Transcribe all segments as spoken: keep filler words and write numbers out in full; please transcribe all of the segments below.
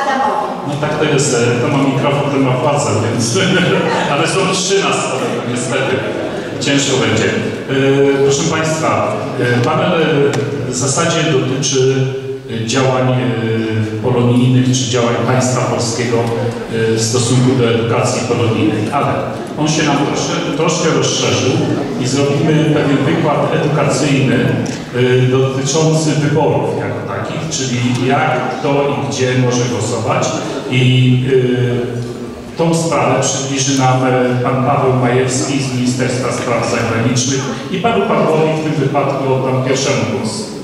Adamowi. No tak to jest, to ma mikrofon, to ma władzę, więc... Ale są trzy nas, to niestety. Ciężko będzie. Proszę Państwa, panel w zasadzie dotyczy działań polonijnych czy działań państwa polskiego w stosunku do edukacji polonijnej, ale on się nam troszkę, troszkę rozszerzył i zrobimy pewien wykład edukacyjny dotyczący wyborów jako takich, czyli jak, kto i gdzie może głosować i tą sprawę przybliży nam pan Paweł Majewski z Ministerstwa Spraw Zagranicznych i panu Pawłowi w tym wypadku oddam pierwszemu głos.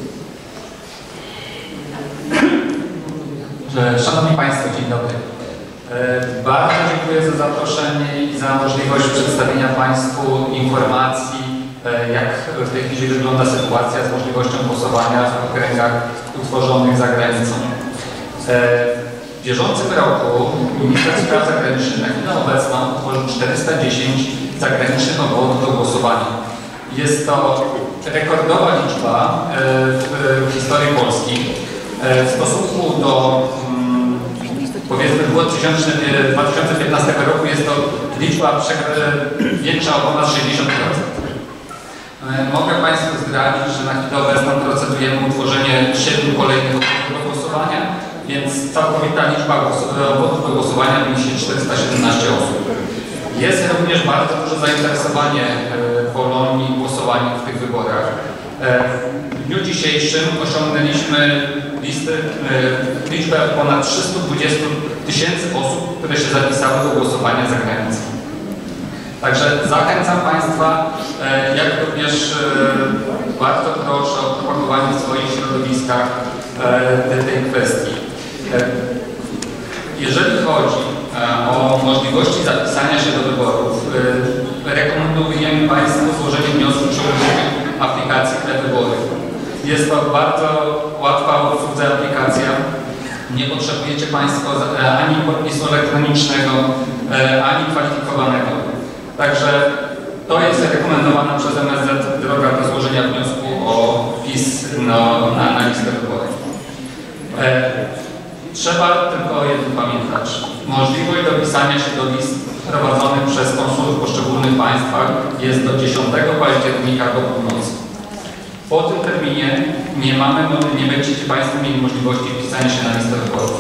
Szanowni Państwo, dzień dobry. Bardzo dziękuję za zaproszenie i za możliwość przedstawienia Państwu informacji, jak w tej chwili wygląda sytuacja z możliwością głosowania w okręgach utworzonych za granicą. W bieżącym roku Minister Spraw Zagranicznych na chwilę obecną utworzył czterysta dziesięć zagranicznych obwodów do głosowania. Jest to rekordowa liczba w historii Polski. W stosunku do powiedzmy dwa tysiące piętnastego roku jest to liczba większa o ponad sześćdziesiąt procent. Mogę Państwu zdradzić, że na chwilę obecną procedujemy utworzenie siedmiu kolejnych obwodów do głosowania, więc całkowita liczba obwodów do głosowania wyniesie czterysta siedemnaście osób. Jest również bardzo duże zainteresowanie Polonii głosowaniem w tych wyborach. W dniu dzisiejszym osiągnęliśmy listę, liczbę ponad trzystu dwudziestu tysięcy osób, które się zapisały do głosowania za granicą. Także zachęcam Państwa, jak również bardzo proszę o propagowanie w swoich środowiskach tej kwestii. Jeżeli chodzi o możliwości zapisania się do wyborów, rekomendujemy Państwu złożenie wniosku przy użyciu aplikacji e-wybory. Jest to bardzo łatwa w obsłudze aplikacja. Nie potrzebujecie Państwo ani podpisu elektronicznego, ani kwalifikowanego. Także to jest rekomendowana przez M S Z droga do złożenia wniosku o wpis no, na, na listę wyborów. Trzeba tylko o jednym pamiętać. Możliwość dopisania się do list prowadzonych przez konsulów w poszczególnych państwach jest do dziesiątego października do północy. Po tym terminie nie mamy, nie będziecie Państwo mieli możliwości wpisania się na listę wyborów.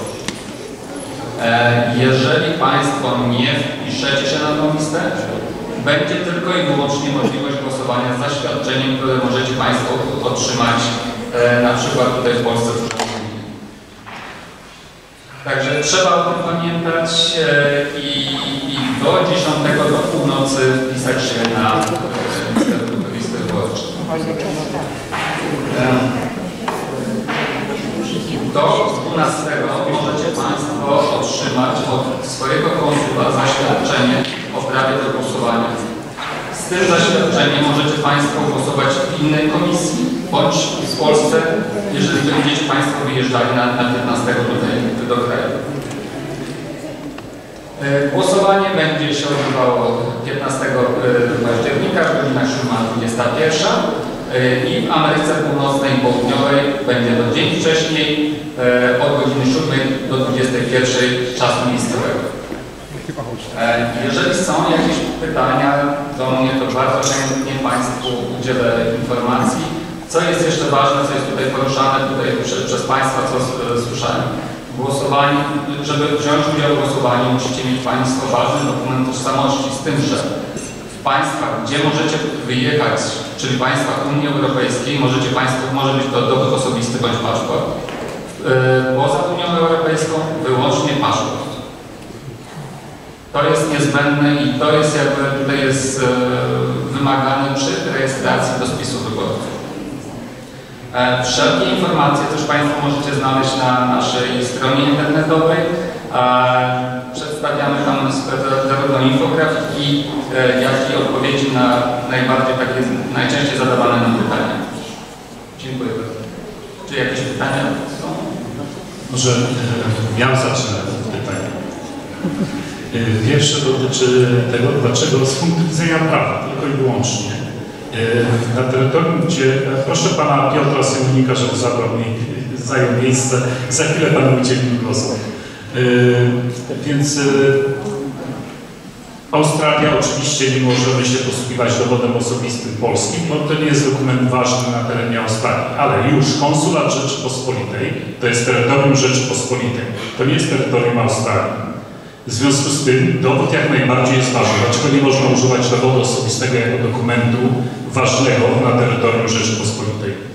Jeżeli Państwo nie wpiszecie się na tą listę, będzie tylko i wyłącznie możliwość głosowania z zaświadczeniem, które możecie Państwo otrzymać na przykład tutaj w Polsce. Także trzeba o tym pamiętać i, i do dziesiątego do północy wpisać się na listę wyborczą. Do dwunastego możecie Państwo otrzymać od swojego konsula zaświadczenie o prawie do głosowania. Z tym zaświadczeniem możecie Państwo głosować w innej komisji, bądź w Polsce, jeżeli będziecie Państwo wyjeżdżali na, na piętnastego tutaj do kraju. Głosowanie będzie się odbywało piętnastego października, godzina siódma dwudziesta pierwsza i w Ameryce Północnej i Południowej będzie to dzień wcześniej od godziny siódmej do dwudziestej pierwszej czasu miejscowego. Jeżeli są jakieś pytania do mnie, to bardzo chętnie Państwu udzielę informacji. Co jest jeszcze ważne, co jest tutaj poruszane tutaj przez, przez Państwa, co słyszałem. Głosowanie, żeby wziąć udział w głosowaniu, musicie mieć Państwo ważny dokument tożsamości, z tym, że w państwach, gdzie możecie wyjechać, czyli państwach Unii Europejskiej, możecie Państwo, może być to dowód osobisty bądź paszport. Poza Unią Europejską wyłącznie paszport. To jest niezbędne i to jest jakby tutaj jest wymagane przy rejestracji do spisu wyborców. Wszelkie informacje też Państwo możecie znaleźć na naszej stronie internetowej. Przedstawiamy tam zarówno infografiki, jak i odpowiedzi na najbardziej takie najczęściej zadawane nam pytania. Dziękuję bardzo. Czy jakieś pytania są? Może ja zacznę od pytania. Pierwsze dotyczy tego, dlaczego z punktu widzenia prawa, tylko i wyłącznie, na terytorium, gdzie proszę pana Piotra Symonika, żeby zabrał mi, zajął miejsce, za chwilę panu udzielił głosu. Więc yy, Australia oczywiście nie możemy się posługiwać dowodem osobistym polskim, bo to nie jest dokument ważny na terenie Australii, ale już konsulat Rzeczypospolitej to jest terytorium Rzeczypospolitej, to nie jest terytorium Australii. W związku z tym dowód jak najbardziej jest ważny. Dlaczego nie można używać dowodu osobistego jako dokumentu ważnego na terytorium Rzeczypospolitej?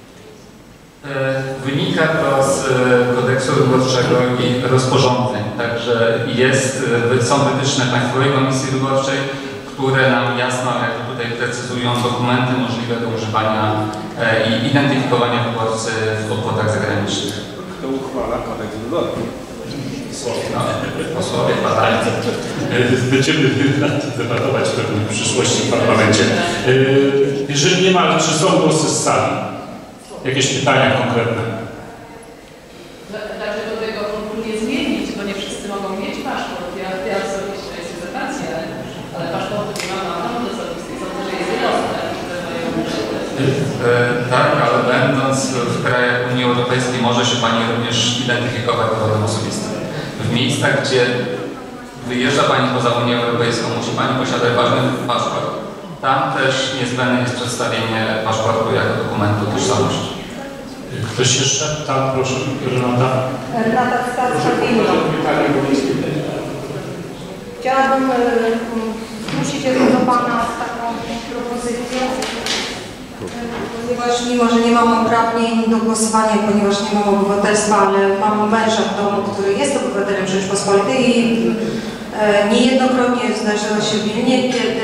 Wynika to z kodeksu wyborczego i rozporządzeń, także jest, są wytyczne Państwowej Komisji Wyborczej, które nam jasno jakby tutaj precyzują dokumenty możliwe do używania i identyfikowania wyborcy w obwodach zagranicznych. Kto uchwala kodeks wyborczy? No, posłowie badali. Będziemy nad tym debatować pewnie w przyszłości w parlamencie. Jeżeli nie ma, czy są głosy z sali? Jakieś pytania konkretne? Dlaczego tego punktu nie zmienić? Bo nie wszyscy mogą mieć paszport. Ja, ja osobiście jest rezerwacja, ale, ale paszportu nie mam na dowód osobisty. Sądzę, że jest wiosna. Tak, ale będąc w krajach Unii Europejskiej może się Pani również identyfikować dowodem osobistym. W miejscach, gdzie wyjeżdża Pani poza Unię Europejską, musi Pani posiadać ważny paszport. Tam też niezbędne jest przedstawienie paszportu jako dokumentu tożsamości. Ktoś jeszcze? Tak, proszę, Renata. Renata Starsza-Wilno. Chciałabym zwrócić się do Pana z taką propozycją, ponieważ mimo, że nie mam uprawnień do głosowania, ponieważ nie mam obywatelstwa, ale mam męża w domu, który jest obywatelem Rzeczypospolitej i niejednokrotnie zdarzyło się w Wilnie, kiedy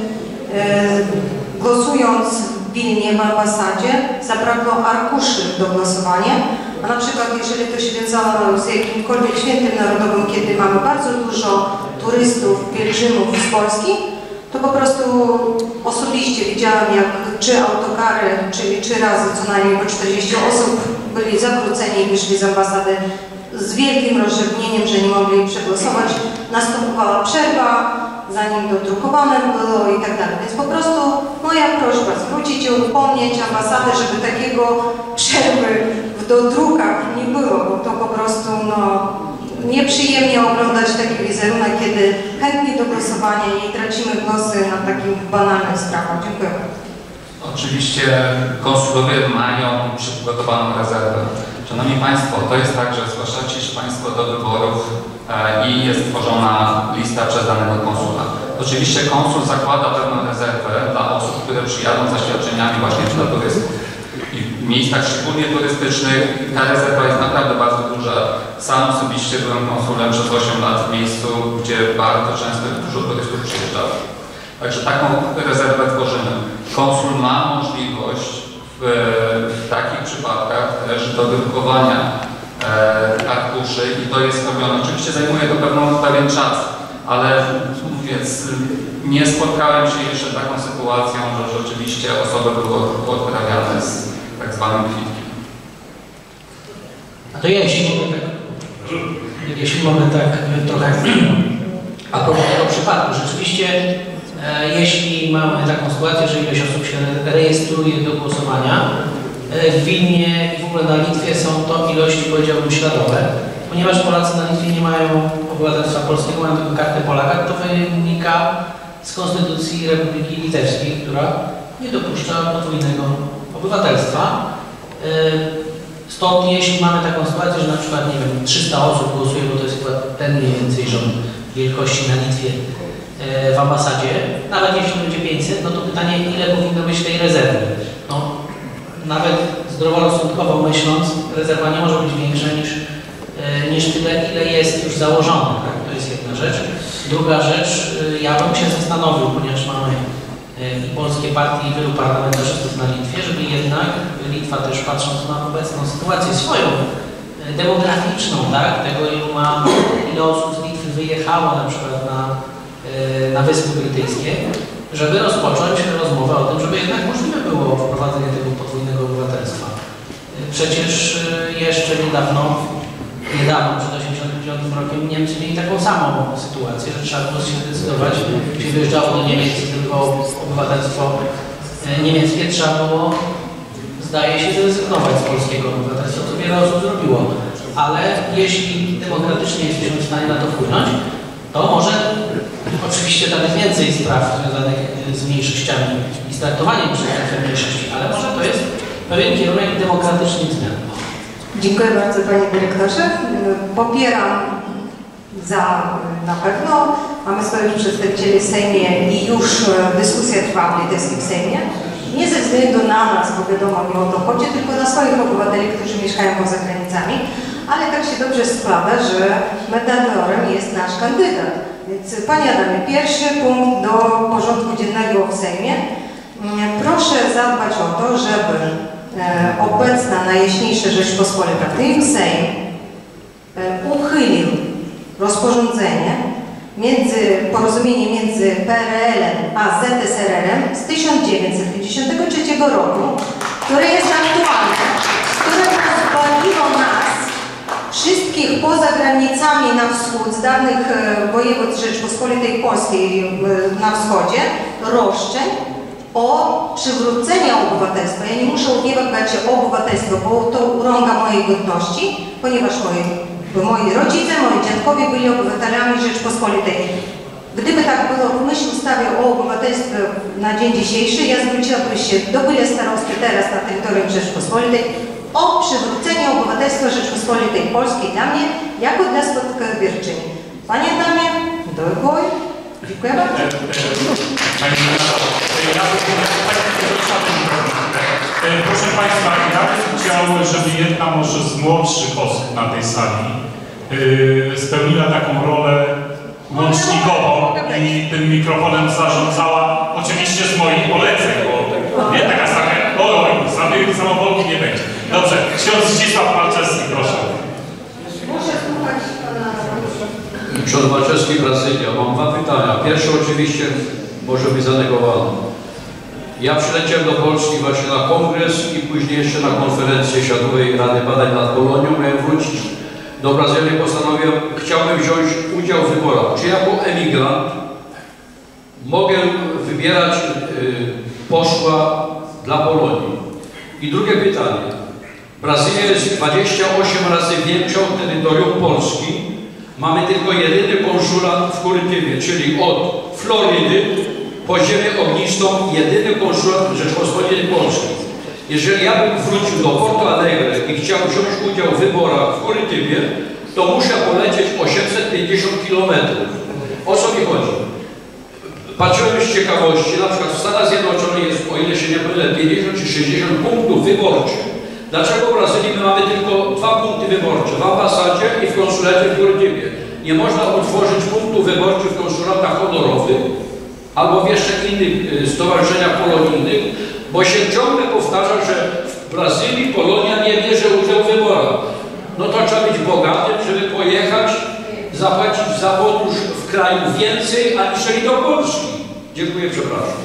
głosując w Wilnie w ambasadzie zabrakło arkuszy do głosowania, a na przykład jeżeli to się wiązało z jakimkolwiek świętem narodowym, kiedy mamy bardzo dużo turystów, pielgrzymów z Polski, to po prostu osobiście widziałam, jak trzy autokary, czyli trzy razy co najmniej po czterdzieści osób byli zawróceni i wyszli z ambasady z wielkim rozrzewnieniem, że nie mogli przegłosować. Następowała przerwa, zanim dodrukowane było i tak dalej. Więc po prostu moja prośba, zwrócić się, upomnieć ambasadę, żeby takiego przerwy w dodrukach nie było, bo to po prostu no, nieprzyjemnie oglądać taki wizerunek, kiedy chętni do głosowania i tracimy głosy na takich banalnych sprawach. Dziękuję. Oczywiście konsulowie mają przygotowaną rezerwę. Szanowni Państwo, to jest tak, że zgłaszacie się Państwo do wyborów e, i jest tworzona lista przez danego konsula. Oczywiście konsul zakłada pewną rezerwę dla osób, które przyjadą za świadczeniami właśnie dla turystów. I w miejscach szczególnie turystycznych ta rezerwa jest naprawdę bardzo duża. Sam osobiście byłem konsulem przez osiem lat w miejscu, gdzie bardzo często dużo turystów przyjeżdżało. Także taką rezerwę tworzymy. Konsul ma możliwość w, w takich przypadkach też do wydrukowania e, arkuszy i to jest robione. Oczywiście zajmuje to pewną, pewien czas, ale mówiąc, nie spotkałem się jeszcze z taką sytuacją, że rzeczywiście osoby były odprawiane z tak zwanym kwitkiem. A to ja jeśli mogę tak, jeśli mogę tak trochę a propos tego przypadku, rzeczywiście e, jeśli mamy taką sytuację, że ileś osób się rejestruje do głosowania, e, w Wilnie i w ogóle na Litwie są to ilości, powiedziałbym, śladowe, ponieważ Polacy na Litwie nie mają obywatelstwa polskiego, mają tylko kartę Polaka, to wynika z Konstytucji Republiki Litewskiej, która nie dopuszcza podwójnego obywatelstwa. Stąd jeśli mamy taką sytuację, że na przykład, nie wiem, trzysta osób głosuje, bo to jest chyba ten mniej więcej rząd wielkości na Litwie w ambasadzie, nawet jeśli będzie pięćset, no to pytanie, ile powinno być tej rezerwy? No, nawet zdroworozsądkowo myśląc, rezerwa nie może być większa niż, niż tyle, ile jest już założone. Tak? To jest jedna rzecz. Druga rzecz, ja bym się zastanowił, ponieważ mamy i polskie partie i wielu parlamentarzystów na Litwie, żeby jednak Litwa też patrząc na obecną sytuację swoją demograficzną, tak, tego ilu ma, ile osób z Litwy wyjechało na przykład na, na Wyspy Brytyjskie, żeby rozpocząć rozmowę o tym, żeby jednak możliwe było wprowadzenie tego podwójnego obywatelstwa. Przecież jeszcze niedawno, niedawno przed osiemdziesiątym dziewiątym rokiem Niemcy mieli taką samą sytuację, że trzeba było się zdecydować, gdzie wyjeżdżało do Niemiec tylko obywatelstwo niemieckie, trzeba było, zdaje się, zrezygnować z polskiego obywatelstwa, co wiele osób zrobiło. ale jeśli demokratycznie jesteśmy w stanie na to wpłynąć, to może oczywiście tam jest więcej spraw związanych z mniejszościami i z traktowaniem przestępstw mniejszości, ale może to jest pewien kierunek demokratycznych zmian. Dziękuję bardzo Panie Dyrektorze. Popieram za na pewno. Mamy swoich przedstawicieli w Sejmie i już dyskusja trwa w litewskim Sejmie. Nie ze względu na nas, bo wiadomo, nie o to chodzi, tylko na swoich obywateli, którzy mieszkają poza granicami. Ale tak się dobrze składa, że mediatorem jest nasz kandydat. Więc Panie Adamie, pierwszy punkt do porządku dziennego w Sejmie. Proszę zadbać o to, żeby obecna najjaśniejsza Rzeczpospolita, w tym Sejm, uchylił rozporządzenie między, porozumienie między P R L-em a Z S R R-em z tysiąc dziewięćset pięćdziesiątego trzeciego roku, które jest aktualne, które pozwoliło nas wszystkich poza granicami na wschód, z dawnych województw Rzeczpospolitej Polskiej na wschodzie, roszczeń o przywrócenie obywatelstwa. Ja nie muszę ubiegać się o obywatelstwo, bo to urąga mojej godności, ponieważ moi, moi rodzice, moi dziadkowie byli obywatelami Rzeczpospolitej. Gdyby tak było w myśl ustawy o obywatelstwie na dzień dzisiejszy, ja zwróciłabym się do byle starosty teraz na terytorium Rzeczpospolitej o przywrócenie obywatelstwa Rzeczpospolitej Polskiej dla mnie, jako dla spadkobierczyni. Panie Adamie, do góry. Dziękuję bardzo. Proszę Państwa, ja bym chciał, żeby jedna może z młodszych osób na tej sali yy, spełniła taką rolę łącznikową i tym mikrofonem zarządzała, oczywiście z moich poleceń, bo nie taka sama, oj, samej samowolki nie będzie. Dobrze, ksiądz Zdzisław Malczewski, proszę. Muszę słuchać Pana. Ksiądz Malczewski, Brazylia. Mam dwa pytania. Pierwsze oczywiście może być zanegowane. Ja przyleciałem do Polski właśnie na kongres i później jeszcze na konferencję Światowej Rady Badań nad Polonią. Miałem wrócić do Brazylii, postanowiłem, chciałbym wziąć udział w wyborach. Czy jako emigrant mogę wybierać y, posła dla Polonii? I drugie pytanie. Brazylia jest dwadzieścia osiem razy większa od terytorium Polski. Mamy tylko jedyny konsulat w Kurytywie, czyli od Florydy po ziemię ognistą, jedyny konsulat Rzeczpospolitej Polskiej. Jeżeli ja bym wrócił do Porto Alegre i chciał wziąć udział w wyborach w Kurytywie, to muszę polecieć osiemset pięćdziesiąt kilometrów. O co mi chodzi? Patrzyłem z ciekawości, na przykład w Stanach Zjednoczonych jest, o ile się nie mylę, pięćdziesiąt czy sześćdziesiąt punktów wyborczych. Dlaczego w Brazylii my mamy tylko dwa punkty wyborcze, w ambasadzie i w konsulacie w Kurytywie? Nie można utworzyć punktów wyborczych w konsulatach honorowych albo w jeszcze innych stowarzyszeniach polonijnych, bo się ciągle powtarza, że w Brazylii Polonia nie bierze udziału w wyborach. No to trzeba być bogatym, żeby pojechać, zapłacić za podróż w kraju więcej, aniżeli do Polski. Dziękuję, przepraszam.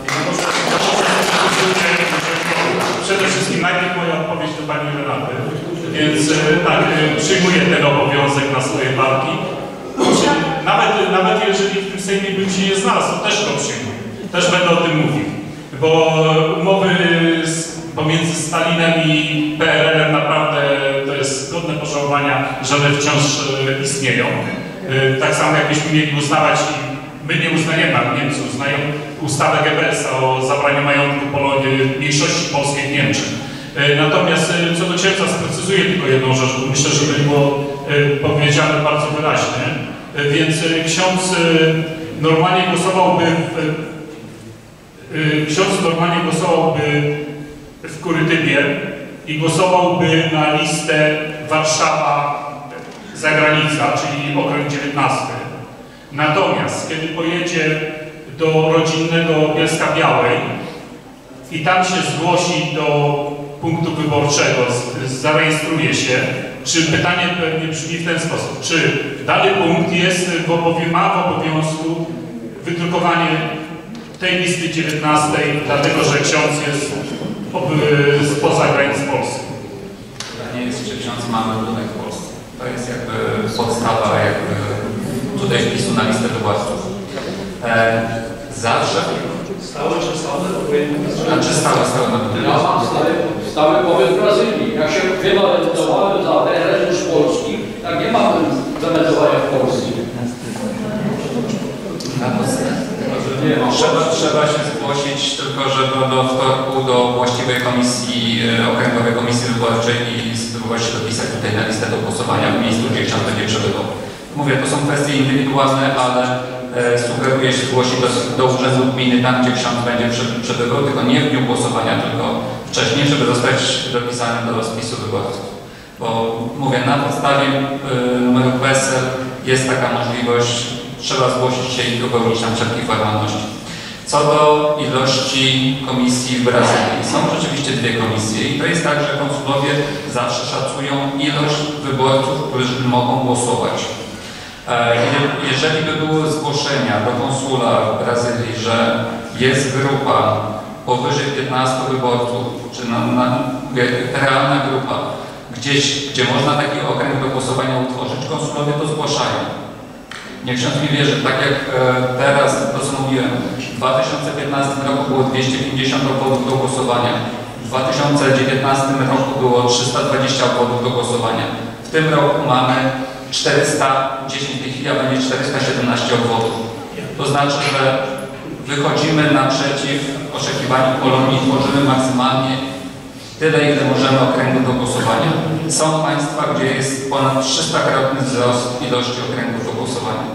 Przede wszystkim najpierw moja odpowiedź do Pani Renaty, więc tak, przyjmuję ten obowiązek na swoje barki. Nawet, nawet jeżeli w tym Sejmie bym się nie znalazł, to też go przyjmuję. Też będę o tym mówił. Bo umowy z, pomiędzy Stalinem i P R L-em naprawdę to jest godne pożałowania, że one wciąż istnieją. Tak samo jakbyśmy mieli uznawać, i my nie uznajemy, ale Niemcy uznają ustawę Goebbelsa o zabraniu majątku Polonii, mniejszości polskiej w Niemczech. Natomiast co do księdza sprecyzuję tylko jedną rzecz, bo myślę, że to było powiedziane bardzo wyraźnie. Więc ksiądz normalnie głosowałby w, ksiądz normalnie głosowałby w Kurytybie i głosowałby na listę Warszawa zagranica, czyli okręg dziewiętnasty. Natomiast kiedy pojedzie do rodzinnego Bielska Białej i tam się zgłosi do punktu wyborczego, zarejestruje się, czy pytanie pewnie brzmi w ten sposób, czy dany punkt jest w obowią, ma w obowiązku wydrukowanie tej listy dziewiętnastej, dlatego że ksiądz jest spoza granic Polski. Nie jest, czy ksiądz ma meldunek w Polsce. To jest jakby podstawa jakby tutaj wpisu na listę wywładców. E, zawsze. Stałe czy stałe? A czy stałe, stałe na Ja mam stałe, stałe pobyt w Brazylii. Jak się wymeldowałem za P R L już w Trzeba, trzeba się zgłosić, tylko że do, do wtorku do właściwej komisji, okręgowej komisji wyborczej i spróbować się dopisać tutaj na listę do głosowania w miejscu, gdzie ksiądz będzie przebywał. Mówię, to są kwestie indywidualne, ale e, sugeruję się zgłosić do, do urzędu gminy tam, gdzie ksiądz będzie przebywał, tylko nie w dniu głosowania, tylko wcześniej, żeby zostać dopisany do spisu wyborców. Bo mówię, na podstawie y, numeru P E S E L jest taka możliwość, trzeba zgłosić się i dopełnić tam wszelkich formalności. Co do ilości komisji w Brazylii, są rzeczywiście dwie komisje i to jest tak, że konsulowie zawsze szacują ilość wyborców, którzy mogą głosować. E, jeżeli by były zgłoszenia do konsula w Brazylii, że jest grupa powyżej piętnastu wyborców, czy na, na, realna grupa, gdzieś, gdzie można taki okręg do głosowania utworzyć, konsulowie to zgłaszają. Niech ksiądz mi wierzy, tak jak e, teraz, to co mówiłem, w dwa tysiące piętnastym roku było dwieście pięćdziesiąt obwodów do głosowania, w dwa tysiące dziewiętnastym roku było trzysta dwadzieścia obwodów do głosowania. W tym roku mamy czterysta dziesięć, w tej chwili będzie czterysta siedemnaście obwodów. To znaczy, że wychodzimy naprzeciw oczekiwaniu Polonii, tworzymy maksymalnie tyle, ile możemy okręgów do głosowania. Są państwa, gdzie jest ponad trzystakrotny wzrost ilości okręgów do głosowania.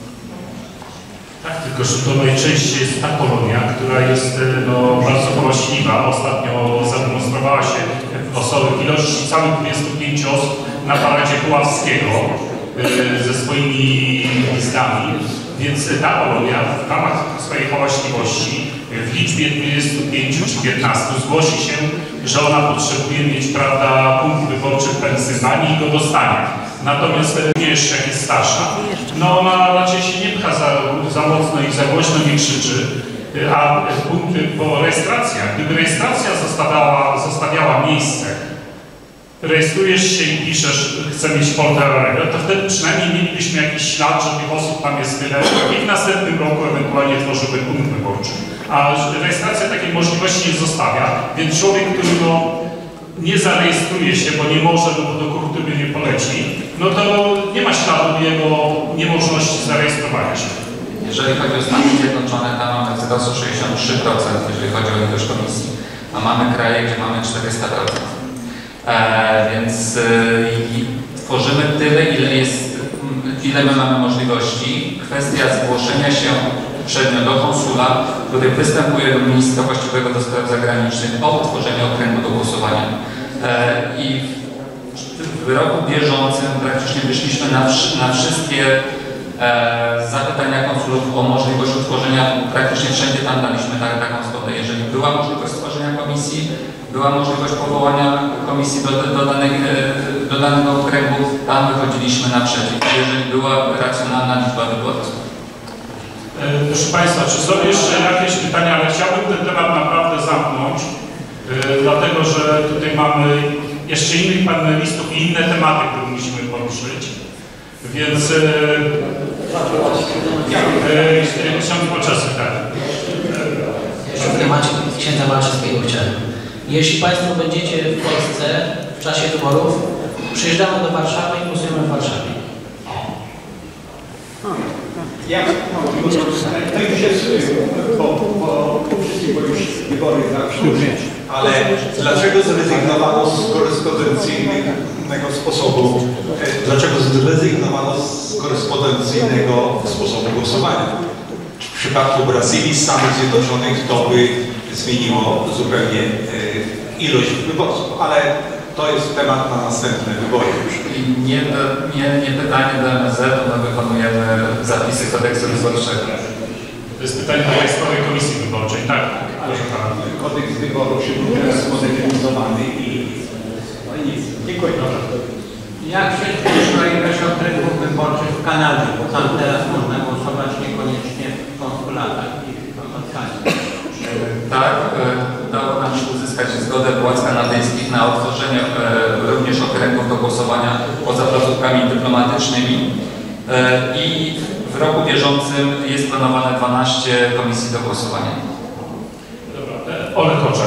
Tak, tylko że to najczęściej jest ta Polonia, która jest no, bardzo hałaśliwa. Ostatnio zademonstrowała się w osoby w ilości całych dwudziestu pięciu osób na paradzie Puławskiego yy, ze swoimi listami. Więc ta Polonia w ramach swojej hałaśliwości w liczbie dwudziestu pięciu czy piętnastu zgłosi się, że ona potrzebuje mieć, prawda, punkt wyborczy w Pensylwanii i go dostanie. Natomiast jeszcze jak jest starsza, no ona raczej się nie pcha za, za mocno i za głośno nie krzyczy, a punkty po rejestracjach, gdyby rejestracja zostawiała, zostawiała miejsce, rejestrujesz się i piszesz, chcę mieć folder, to wtedy przynajmniej mielibyśmy jakiś ślad, że tych osób tam jest tyle i w następnym roku ewentualnie tworzyłby punkt wyborczy. A rejestracja takiej możliwości nie zostawia, więc człowiek, który no, nie zarejestruje się, bo nie może, no bo do kurtyby nie poleci, no to nie ma śladu jego niemożności zarejestrowania się. Jeżeli chodzi o Stany Zjednoczone, tam mamy wzrost o sześćdziesiąt trzy procent, jeżeli chodzi o ilość komisji, a mamy kraje, gdzie mamy czterysta procent. E, więc e, tworzymy tyle, ile jest, ile my mamy możliwości. Kwestia zgłoszenia się uprzednio do konsula, który występuje do ministra właściwego do spraw zagranicznych o utworzenie okręgu do głosowania. E, I w roku bieżącym praktycznie wyszliśmy na, na wszystkie e, zapytania konsulów o możliwość utworzenia, praktycznie wszędzie tam daliśmy tak, taką zgodę. Jeżeli była możliwość stworzenia komisji, była możliwość powołania komisji do, do, danej, do danego okręgu, tam wychodziliśmy naprzeciw, jeżeli była racjonalna liczba wyborców. Proszę Państwa, czy są jeszcze jakieś pytania, ale chciałbym ten temat naprawdę zamknąć, yy, dlatego że tutaj mamy jeszcze innych panelistów i inne tematy, które musimy poruszyć. Więc ksiądz Polczewski, tak. W temacie księdza Malczewskiego chciałem. Jeśli Państwo będziecie w Polsce w czasie wyborów, przyjeżdżamy do Warszawy i głosujemy w Warszawie. Ja to już jest po, po wszystkim, bo już wybory zawsze, ale dlaczego zrezygnowano z korespondencyjnego sposobu, dlaczego zrezygnowano z korespondencyjnego sposobu głosowania? W przypadku Brazylii, Stanów Zjednoczonych to by zmieniło zupełnie ilość wyborców, ale to jest temat na następne wybory już. Nie, nie, nie pytanie do M S Z, my wykonujemy zapisy kodeksu wyborczego. To jest pytanie do Państwowej Komisji Wyborczej, tak? Proszę Pana. Kodeks wyborów się teraz zmodernizowany i no i nic. Dziękuję. Jak się zwiększyła ilość okręgów wyborczych w Kanadzie, bo tam teraz można głosować niekoniecznie w konsulatach i w spotkaniach. Tak, udało nam się uzyskać zgodę władz kanadyjskich na otworzenie e, również okręgów do głosowania poza placówkami dyplomatycznymi e, i w roku bieżącym jest planowane dwanaście komisji do głosowania. Dobra, Olek Oczak.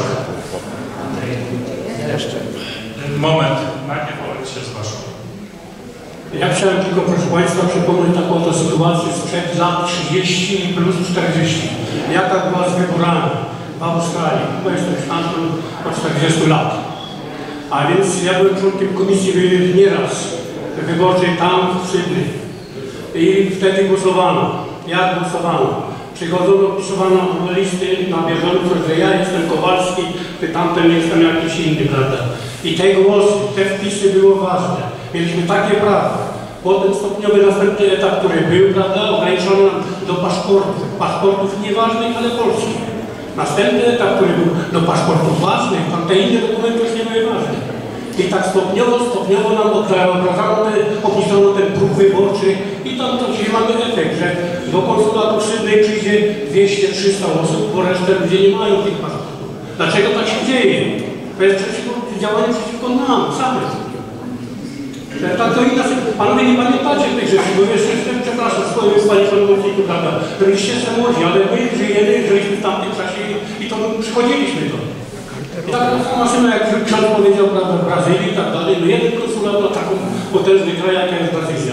Jeszcze. Moment, najpierw Olek się zgłaszał. Ja chciałem tylko, proszę Państwa, przypomnieć taką oto sytuację sprzed lat trzydziestu plus czterdziestu. Jaka była z wyborami w Australii. Bo jestem sztankiem od czterdziestu lat. A więc ja byłem członkiem komisji nieraz wyborczej tam w Sydney. I wtedy głosowano. Jak głosowano? Przychodzono, pisowano listy na bieżąco, że ja jestem Kowalski, ty tamten jestem jakiś inny, prawda? I te głosy, te wpisy było ważne. Mieliśmy takie prawo. Potem stopniowy następny etap, który był, prawda, ograniczono nam do paszportów. Paszportów nieważnych, ale polskich. Następny etap, który był do paszportów ważnych, tam te inne dokumenty już nie były ważne. I tak stopniowo, stopniowo nam obrażano, opisano ten próg wyborczy i tam to dzisiaj mamy efekt, że do konsulatu w Sydney przyjdzie dwieście trzysta osób, bo resztę ludzie nie mają tych paszportów. Dlaczego tak się dzieje? To jest przeciwko, działanie przeciwko nam, samym. Tak to inna, panowie nie pamiętacie tych rzeczy, bo jeszcze, przepraszam, swoje panie przewodniczący, prawda, byliście jeszcze młodzi, ale my żyjemy, żyliśmy w tamtym czasie i to przychodziliśmy do. I tak maszyna, jak ksiądz powiedział, prawda, w Brazylii i tak dalej, no jeden konsulat na taką potężny kraj, jak jest Brazylia.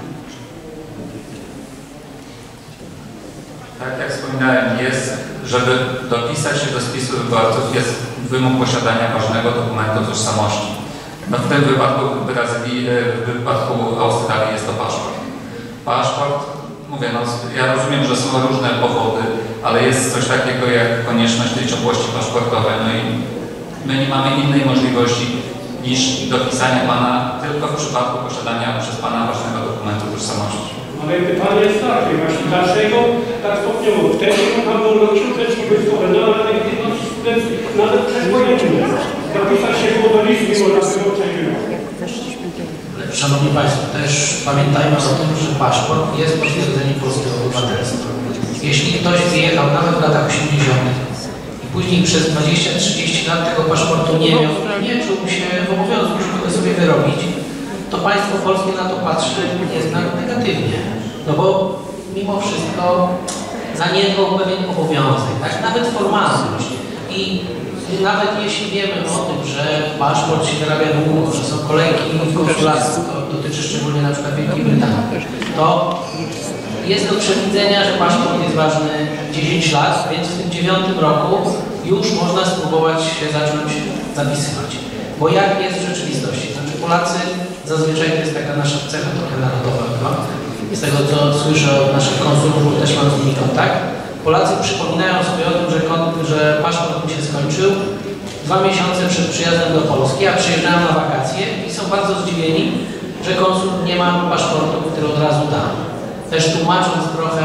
Tak jak wspominałem, jest, żeby dopisać się do spisu wyborców, jest wymóg posiadania ważnego dokumentu tożsamości. No w tym wypadku w Brazylii, w wypadku Australii jest to paszport. Paszport, mówię, no ja rozumiem, że są różne powody, ale jest coś takiego jak konieczność tej ciągłości paszportowej, no i my nie mamy innej możliwości niż dopisania Pana tylko w przypadku posiadania przez Pana ważnego dokumentu tożsamości. Ale pytanie jest takie, właśnie dlaczego tak stopniowo? Wtedy tam było książeczki wojskowe, nawet legitymności studenckich, nawet przedwojennych. Dopisać się było do listy, bo nas wyborczej było. Szanowni Państwo, też pamiętajmy o tym, że paszport jest potwierdzeniem polskiego obywatelstwa. Jeśli ktoś wyjechał nawet w latach osiemdziesiątych i później przez dwadzieścia trzydzieści lat tego paszportu nie miał, nie czuł się w obowiązku, żeby go sobie wyrobić, to państwo polskie na to patrzy jednak negatywnie. No bo mimo wszystko za niego pewien obowiązek, tak? Nawet formalność. I nawet jeśli wiemy o tym, że paszport się wyrabia długo, że są kolejki w konsulatach, to dotyczy szczególnie na przykład Wielkiej Brytanii, to jest do przewidzenia, że paszport jest ważny dziesięć lat, więc w tym dziewiątym roku już można spróbować się zacząć zapisywać. Bo jak jest w rzeczywistości? Znaczy Polacy, zazwyczaj to jest taka nasza cecha trochę narodowa, no? Z tego co słyszę od naszych konsulów, też mam z nimi kontakt, Polacy przypominają sobie o tym, że, że paszport mi się skończył dwa miesiące przed przyjazdem do Polski, a przyjeżdżają na wakacje i są bardzo zdziwieni, że konsul nie ma paszportu, który od razu da. Też tłumacząc trochę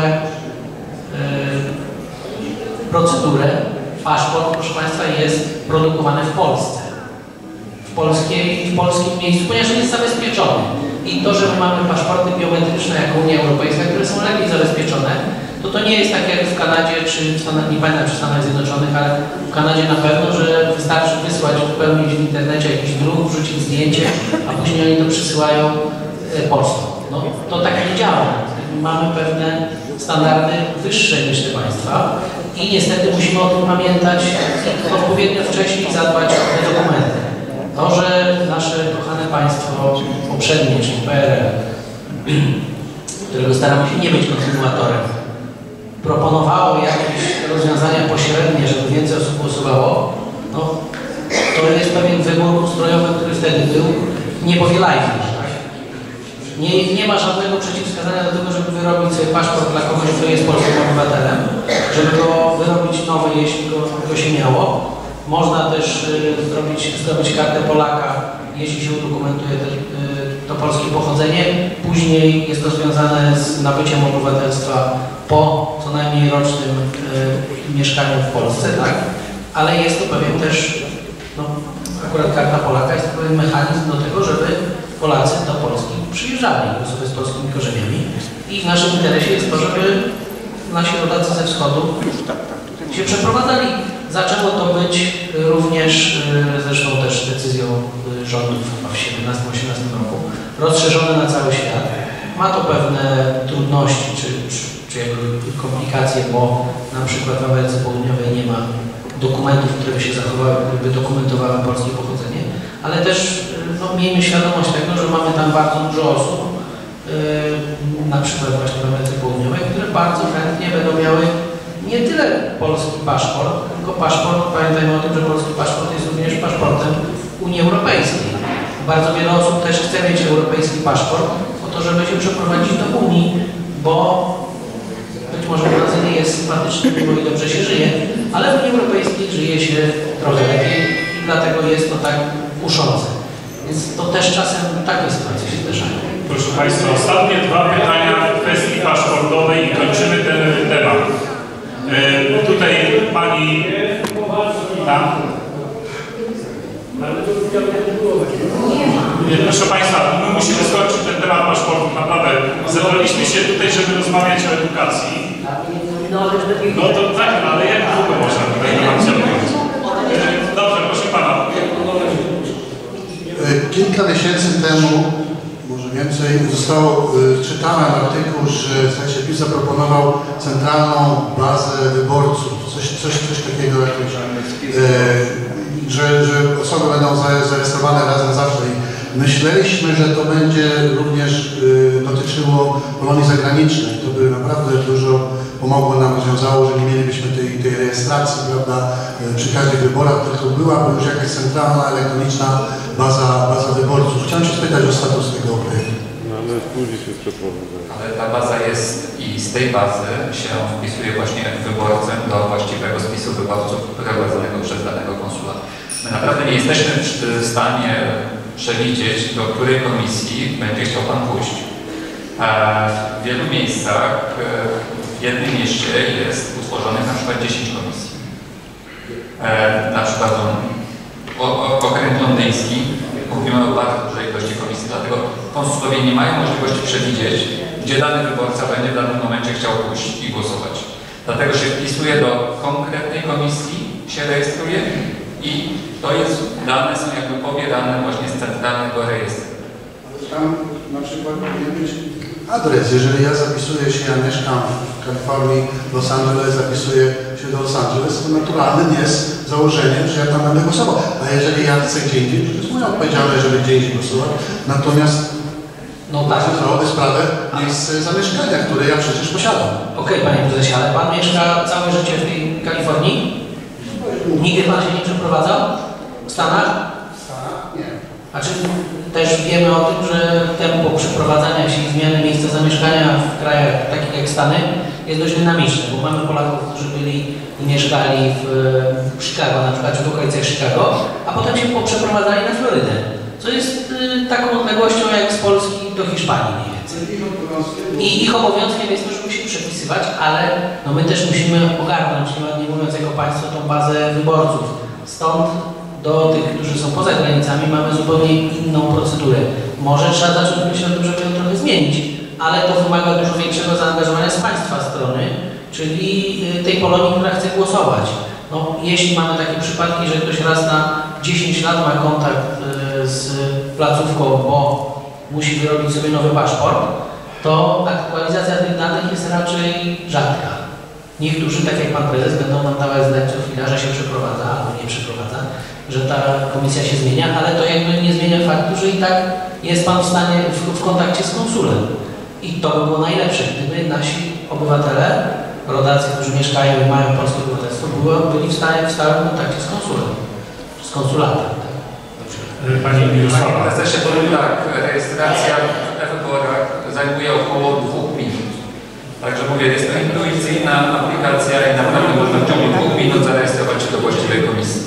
yy, procedurę, paszport, proszę Państwa, jest produkowany w Polsce. W, polskiej, w polskim miejscu, ponieważ on jest zabezpieczony. I to, że my mamy paszporty biometryczne jako Unia Europejska, które są lepiej zabezpieczone, to to nie jest tak jak w Kanadzie, czy w Stanach, nie pamiętam, czy w Stanach Zjednoczonych, ale w Kanadzie na pewno, że wystarczy wysłać, wypełnić w internecie jakiś druk, wrzucić zdjęcie, a później oni to przysyłają Polską. No, to tak nie działa. Mamy pewne standardy wyższe niż te państwa i niestety musimy o tym pamiętać i odpowiednio wcześniej zadbać o te dokumenty. To, że nasze kochane państwo poprzednie, czyli P R L, którego staramy się nie być kontynuatorem, proponowało jakieś rozwiązania pośrednie, żeby więcej osób głosowało, no to jest pewien wybór ustrojowy, który wtedy był, nie powielajmy. Tak? Nie, nie ma żadnego przeciwwskazania do tego, żeby wyrobić sobie paszport dla kogoś, kto jest polskim obywatelem, żeby go wyrobić nowy, jeśli go, go się miało. Można też y, zrobić, zrobić kartę Polaka, jeśli się udokumentuje te, y, to polskie pochodzenie. Później jest to związane z nabyciem obywatelstwa po co najmniej rocznym y, mieszkaniu w Polsce, tak? Ale jest to pewien też, no, akurat karta Polaka jest to pewien mechanizm do tego, żeby Polacy do Polski przyjeżdżali, osoby z polskimi korzeniami. I w naszym interesie jest to, żeby nasi rodacy ze wschodu się przeprowadzali. Zaczęło to być również, zresztą też decyzją rządu w siedemnastym osiemnastym roku, rozszerzone na cały świat. Ma to pewne trudności czy, czy, czy jakby komplikacje, bo na przykład w Ameryce Południowej nie ma dokumentów, które by się zachowały, które by dokumentowały polskie pochodzenie, ale też no, miejmy świadomość tego, że mamy tam bardzo dużo osób, na przykład właśnie w Ameryce Południowej, które bardzo chętnie będą miały nie tyle polski paszport, tylko paszport, pamiętajmy o tym, że polski paszport jest również paszportem Unii Europejskiej. Bardzo wiele osób też chce mieć europejski paszport po to, żeby się przeprowadzić do Unii, bo być może Brazylia jest sympatyczna, bo i dobrze się żyje, ale w Unii Europejskiej żyje się trochę lepiej i dlatego jest to tak kuszące. Więc to też czasem takie sytuacje się zdarzają. Proszę Państwa, ostatnie dwa pytania w kwestii paszportowej i kończymy ten temat. E, tutaj Pani... Tam. Proszę Państwa, my musimy skończyć ten temat paszportu, naprawdę. Zebraliśmy się tutaj, żeby rozmawiać o edukacji. No to tak, ale jak długo można tutaj temat ciągnąć? Dobrze, proszę Pana. Kilka miesięcy temu, może więcej, zostało, czytałem artykuł, że słuchajcie, PiS zaproponował centralną bazę wyborców, coś, coś, coś takiego, jakieś, e, że, że osoby będą zarejestrowane razem zawsze. I myśleliśmy, że to będzie również e, dotyczyło Polonii zagranicznej. To by naprawdę dużo pomogło nam, rozwiązało, że nie mielibyśmy tej, tej rejestracji, prawda, przy każdych wyborach, tylko byłaby już jakaś centralna, elektroniczna baza, baza wyborców. Chciałem się spytać o status tego projektu. No, ale później się przeprowadza. Ale ta baza jest i z tej bazy się wpisuje właśnie wyborcę do właściwego spisu wyborców prowadzonego przez danego konsula. My naprawdę nie jesteśmy w stanie przewidzieć, do której komisji będzie chciał Pan pójść. W wielu miejscach, w jednym mieście jest utworzonych na przykład dziesięć komisji. Na przykład okręg londyński, mówimy o bardzo dużej ilości komisji, dlatego konsulowie nie mają możliwości przewidzieć, gdzie dany wyborca będzie w danym momencie chciał pójść i głosować. Dlatego się wpisuje do konkretnej komisji, się rejestruje i to jest, dane są jakby pobierane właśnie z centralnego rejestru. Tam na przykład powinien być adres. Jeżeli ja zapisuję się, ja mieszkam w Kalifornii, Los Angeles, zapisuję się do Los Angeles, to naturalnym jest założenie, że ja tam będę głosował. A jeżeli ja chcę gdzie indziej, to jest moja odpowiedzialność, żeby gdzie indziej głosować. Natomiast no tak, zdrowy sprawę miejsc zamieszkania, które ja przecież posiadam. Okej, okay, Panie Prezesie, ale Pan mieszka całe życie w tej Kalifornii? Nigdy Pan się nie przeprowadzał? W Stanach? W Stanach? Nie. A czy też wiemy o tym, że tempo przeprowadzania się i zmiany miejsca zamieszkania w krajach takich jak Stany jest dość dynamiczne, bo mamy Polaków, którzy byli i mieszkali w, w Chicago, na przykład w okolicach Chicago, a potem się poprzeprowadzali na Florydę, co jest y, taką odległością jak z Polski do Hiszpanii mniej więcej. I ich obowiązkiem jest to, żeby się przepisywać, ale no my też musimy ogarnąć, nie mówiąc jako państwo, tą bazę wyborców. Stąd do tych, którzy są poza granicami, mamy zupełnie inną procedurę. Może trzeba zacząć myśleć o tym, żeby ją trochę zmienić, ale to wymaga dużo większego zaangażowania z Państwa strony, czyli tej Polonii, która chce głosować. No, jeśli mamy takie przypadki, że ktoś raz na dziesięć lat ma kontakt z placówką, bo musi wyrobić sobie nowy paszport, to aktualizacja tych danych jest raczej rzadka. Niektórzy, tak jak Pan Prezes, będą nam dawać znać co chwila, że się przeprowadza albo nie przeprowadza, że ta komisja się zmienia, ale to jakby nie zmienia faktu, że i tak jest Pan w stanie w, w kontakcie z konsulem. I to by było najlepsze, gdyby nasi obywatele, rodacy, którzy mieszkają i mają polskie obywatelstwo, byli w, stanie, w stałym kontakcie z konsulem, z konsulatem. Tak? Pani Mirosława. Panie Prezesie, powiem tak, rejestracja w e-wyborach zajmuje około dwóch minut. Także mówię, jest to intuicyjna aplikacja i naprawdę można w ciągu dwóch minut zarejestrować się do właściwej komisji.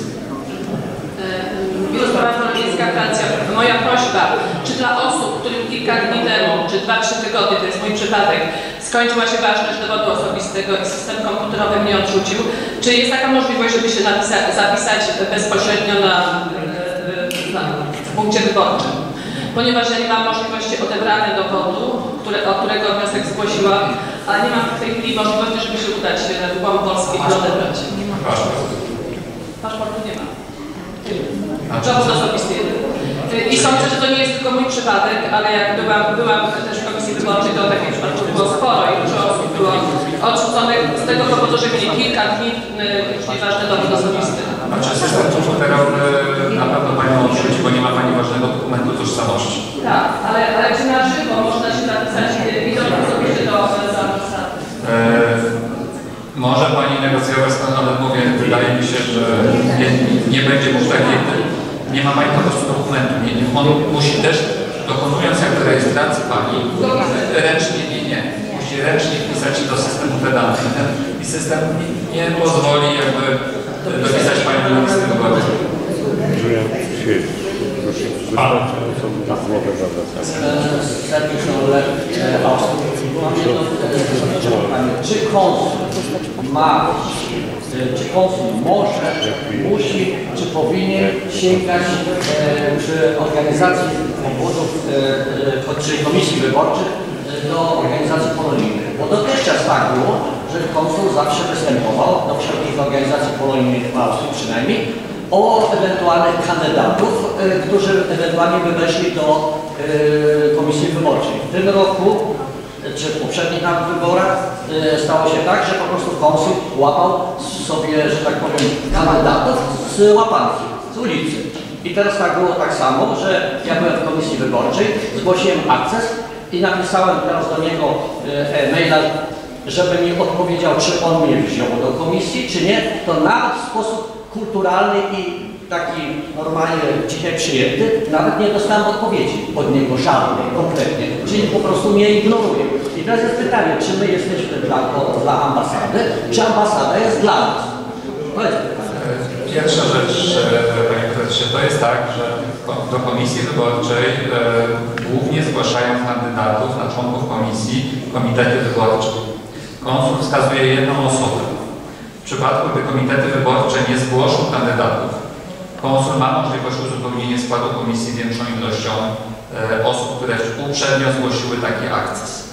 Mirosława Poloniecka, Francja. Moja prośba, czy dla osób, którym kilka dni temu, czy dwa, trzy tygodnie, to jest mój przypadek, skończyła się ważność dowodu osobistego i system komputerowy mnie odrzucił, czy jest taka możliwość, żeby się napisa zapisać bezpośrednio na, na, w punkcie wyborczym? Ponieważ ja nie mam możliwości odebrania dowodu, które, o którego wniosek zgłosiłam, ale nie mam w tej chwili możliwości, żeby się udać na wyboru Polski i odebrać. Paszportu nie ma. Dowód osobisty jeden. I sądzę, że to nie jest tylko mój przypadek, ale jak byłam, byłam też w komisji wyborczej, to takich przypadków było sporo i dużo osób było odrzuconych z tego powodu, że mieli kilka dni nieważny dowód osobisty. Znaczy system komputerowy na pewno Panią odrzuci, bo nie ma Pani ważnego dokumentu tożsamości. Tak, ale, ale czy na żywo można się napisać wydaje mi się, że nie, nie będzie mógł takiej, nie ma Pani po prostu dokumentu. Nie, nie, on musi też, dokonując jakby rejestracji Pani, ręcznie, nie, nie, musi ręcznie wpisać do systemu te dane. I system nie pozwoli jakby dopisać Pani na listę wyborczą. Czy konsul ma, czy konsul może, musi, czy powinien sięgać e, przy organizacji obwodów, e, czy komisji wyborczych do organizacji polonijnych? Bo dotychczas tak było, że konsul zawsze występował do wszelkich organizacji polonijnych w Austrii przynajmniej o ewentualnych kandydatów, y, którzy ewentualnie by weszli do y, komisji wyborczej. W tym roku, czy w poprzednich nawet wyborach y, stało się tak, że po prostu konsul łapał sobie, że tak powiem, kandydatów z łapanki, z ulicy. I teraz tak było tak samo, że ja byłem w komisji wyborczej, zgłosiłem akces i napisałem teraz do niego y, maila, żeby mi odpowiedział, czy on mnie wziął do komisji, czy nie, to nawet w sposób kulturalny i taki normalnie dzisiaj przyjęty, nawet nie dostałem odpowiedzi od niego, żadnej, kompletnie. Czyli po prostu mnie ignoruje. I teraz jest pytanie, czy my jesteśmy dla, dla ambasady, czy ambasada jest dla nas? To jest pytanie. Pierwsza rzecz, Panie Prezesie, to jest tak, że do komisji wyborczej e, głównie zgłaszają kandydatów na członków komisji komitety wyborcze. Konsul wskazuje jedną osobę. W przypadku, gdy komitety wyborcze nie zgłoszą kandydatów, konsul ma możliwość uzupełnienia składu komisji większą ilością e, osób, które uprzednio zgłosiły taki akces. E,